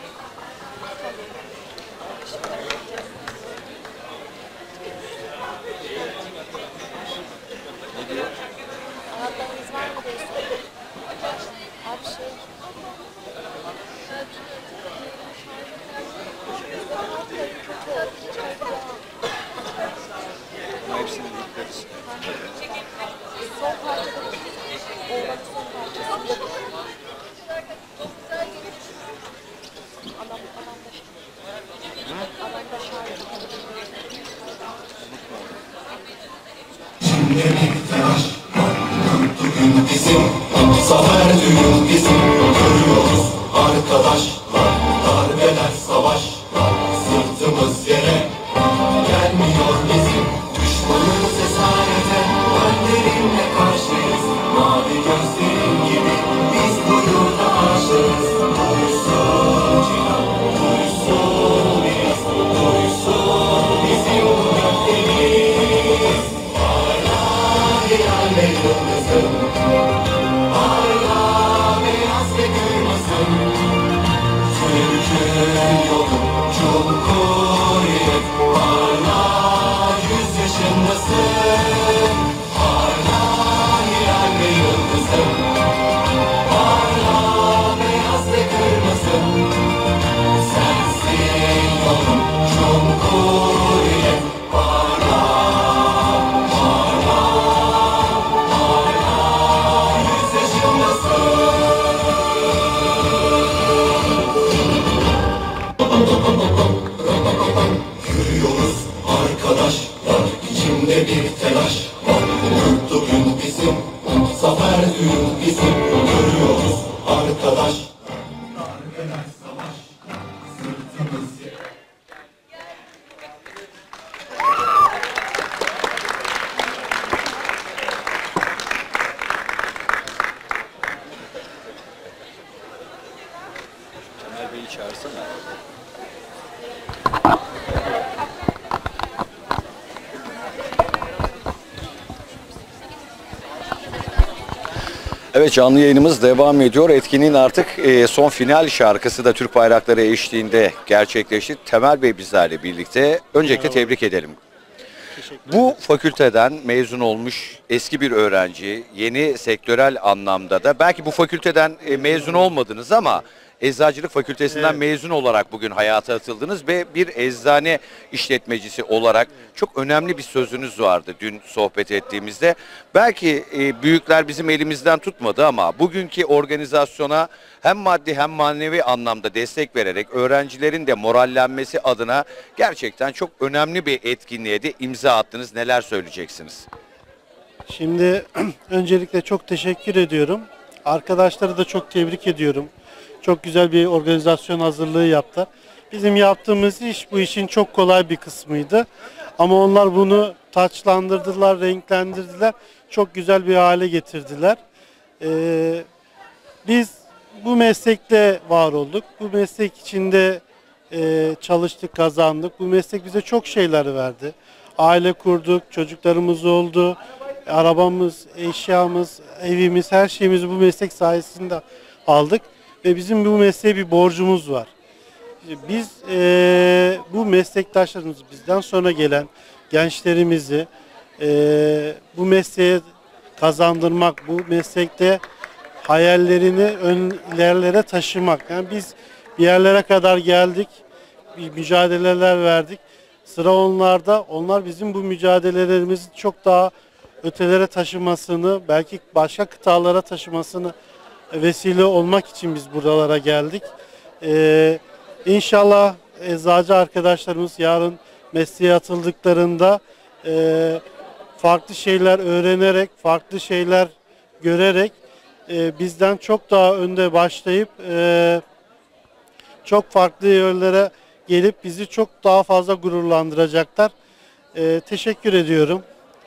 Ne diyor? Anahtarınız var mı diye soruyor. Abi şey... Ama hepsini yükleriz. Son parçada oğlanın son parçası. Adam da şarkı. Şimdi bir telaş Düğün bizim Zafer düğün bizim Görüyoruz arkadaşlar Darbeler savaşlar Sırtımız yere Gelmiyor bizim Düşmanımız esarete Kallerimle karşıyız Mavi gözlerin gibi Biz bu yurda aşığız Duysun cihan Duysun biz Duysun bizim bu gökdeniz Hilal ve yıldızım Hala beyaz ve kırmızı Türk'ün yolu Cumhuriyet Hala 100 yaşındasın Hala hilal ve yıldızım Hala beyaz ve kırmızı Sensin yolum Cumhuriyet Hala Yürüyoruz arkadaşlar içimde bir telaş var Mutlu gün bizim Zafer düğün bizim Görüyoruz arkadaş Darbeler savaş Sırtımız yere Temel Bey'i çağırsana. Evet, canlı yayınımız devam ediyor. Etkinliğin artık son final şarkısı da Türk bayrakları eşliğinde gerçekleşti. Temel Bey bizlerle birlikte. Öncelikle tebrik edelim. Bu fakülteden mezun olmuş eski bir öğrenci, yeni sektörel anlamda da belki bu fakülteden mezun olmadınız ama Eczacılık Fakültesinden mezun olarak bugün hayata atıldınız ve bir eczane işletmecisi olarak çok önemli bir sözünüz vardı dün sohbet ettiğimizde. Belki büyükler bizim elimizden tutmadı ama bugünkü organizasyona hem maddi hem manevi anlamda destek vererek öğrencilerin de morallenmesi adına gerçekten çok önemli bir etkinliğe de imza attınız. Neler söyleyeceksiniz? Şimdi öncelikle çok teşekkür ediyorum. Arkadaşları da çok tebrik ediyorum. Çok güzel bir organizasyon hazırlığı yaptı. Bizim yaptığımız iş bu işin çok kolay bir kısmıydı. Ama onlar bunu taçlandırdılar, renklendirdiler. Çok güzel bir hale getirdiler. Biz bu meslekte var olduk. Bu meslek içinde çalıştık, kazandık. Bu meslek bize çok şeyler verdi. Aile kurduk, çocuklarımız oldu. Arabamız, eşyamız, evimiz, her şeyimizi bu meslek sayesinde aldık. Ve bizim bu mesleğe bir borcumuz var. Biz bu meslektaşlarımız, bizden sonra gelen gençlerimizi bu mesleğe kazandırmak, bu meslekte hayallerini ilerlere taşımak. Yani biz bir yerlere kadar geldik, bir mücadeleler verdik. Sıra onlarda, onlar bizim bu mücadelelerimizi çok daha ötelere taşımasını, belki başka kıtalara taşımasını vesile olmak için biz buralara geldik. İnşallah eczacı arkadaşlarımız yarın mesleğe atıldıklarında farklı şeyler öğrenerek, farklı şeyler görerek bizden çok daha önde başlayıp çok farklı yerlere gelip bizi çok daha fazla gururlandıracaklar. Teşekkür ediyorum.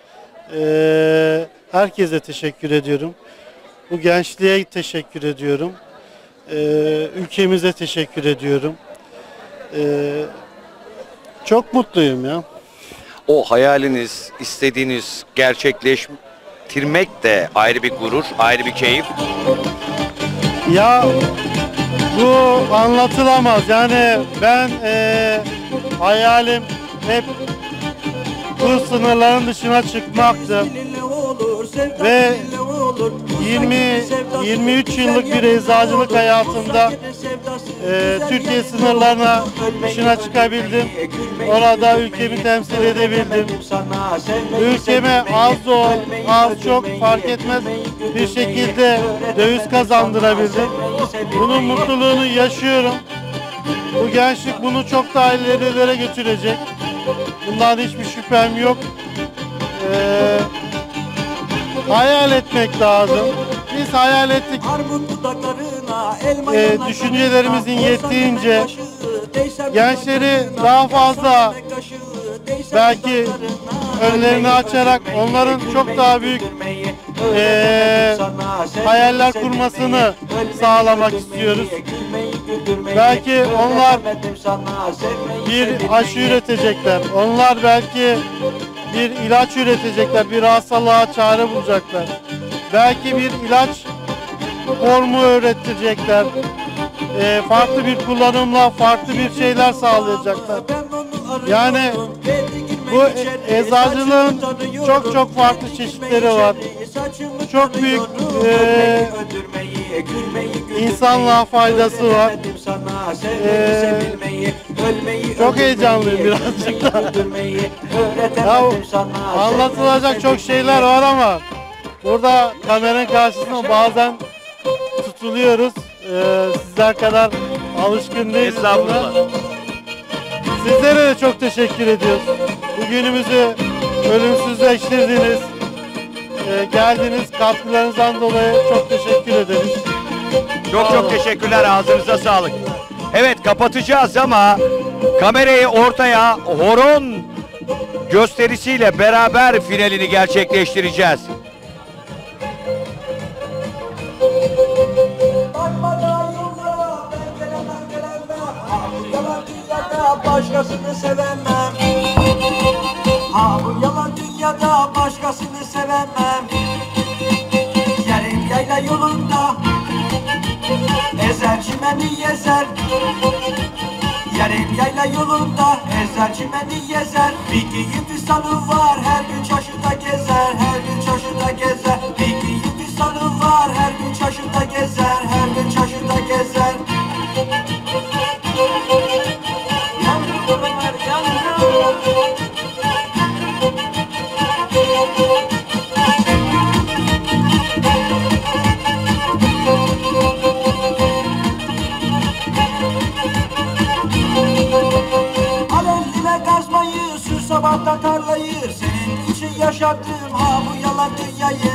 Herkese teşekkür ediyorum. Bu gençliğe teşekkür ediyorum. Ülkemize teşekkür ediyorum. Çok mutluyum ya. O hayaliniz, istediğiniz gerçekleştirmek de ayrı bir gurur, ayrı bir keyif. Ya bu anlatılamaz. Yani ben hayalim hep bu sınırların dışına çıkmaktı. Ve 23 yıllık bir eczacılık hayatımda Türkiye sınırlarına dışına çıkabildim. Orada ülkemi temsil edebildim. Ülkeme az çok fark etmez bir şekilde döviz kazandırabildim. Bunun mutluluğunu yaşıyorum. Bu gençlik bunu çok daha ilerilere götürecek. Bundan hiçbir şüphem yok. Hayal etmek lazım. Biz hayal ettik. Düşüncelerimizin yettiğince gençleri daha fazla belki önlerini açarak onların çok daha büyük hayaller kurmasını sağlamak istiyoruz. Belki onlar bir aşı üretecekler. Onlar belki bir ilaç üretecekler, bir hastalığa çare bulacaklar. Belki bir ilaç formu öğretecekler. Farklı bir kullanımla farklı bir şeyler sağlayacaklar. Yani bu eczacılığın çok farklı çeşitleri var. Çok büyük insanlığa faydası var. Çok heyecanlıyım birazcık da. Ya, anlatılacak çok şeyler var ama burada kameranın karşısında bazen tutuluyoruz. Sizler kadar alışkın değiliz. Estağfurullah. Sizlere de çok teşekkür ediyoruz. Bugünümüzü ölümsüzleştirdiniz. Geldiniz, katkılarınızdan dolayı çok teşekkür ederiz. Çok teşekkürler, ağzınıza sağlık. Evet, kapatacağız ama kamerayı ortaya horon gösterisiyle beraber finalini gerçekleştireceğiz. Başkasını sevemem. Ha bu yalan dünyada başkasını sevemem. Yerim yayla yolunda ezer çimeni yezer. Yerim yayla yolunda ezer çimeni yezer. Bir giyin fistanı var her gün çarşıda gezer. Her gün çarşıda gezer. Bir giyin fistanı var her gün çarşıda gezer. Her gün çarşıda gezer. Alevlime kazmayı, sür sabahta tarlayı. Senin için yaşadım ha bu yalan dünyayı.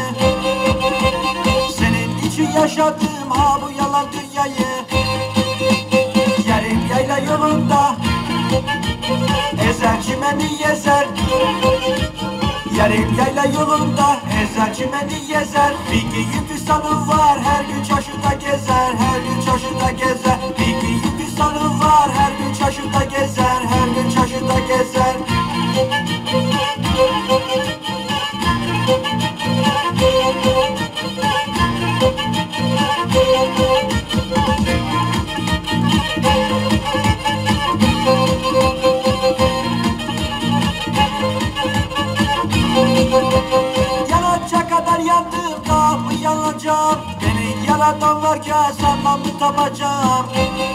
Senin için yaşadım ha bu yalan dünyayı. Yerim yayla yolunda ezer çimeni yezer. Yerim yayla yolunda ezer çimeni yezer. Bir giyin fistanı var her gün çarşıda gezer. Her gün çarşıda gezer. Bir giyin fistanı var her gün çarşıda gezer. Her gün çarşıda gezer. Yanacak kadar yandım, daha mı yanacağım? Beni yaratan varken sanmam mı tapacağım?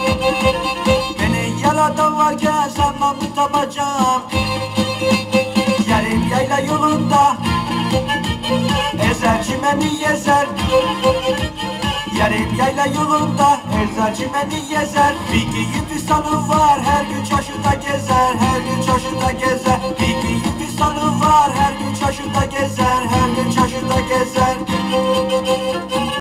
Beni yaratan varken sanmam mı tapacağım? Yerim yayla yolunda çimeni gezer. Yarım yayla yolunda eczacı beni gezer. Bir giyin pistanı var her gün çarşıda gezer. Her gün çarşıda gezer. Bir giyin pistanı var her gün çarşıda gezer. Her gün çarşıda gezer.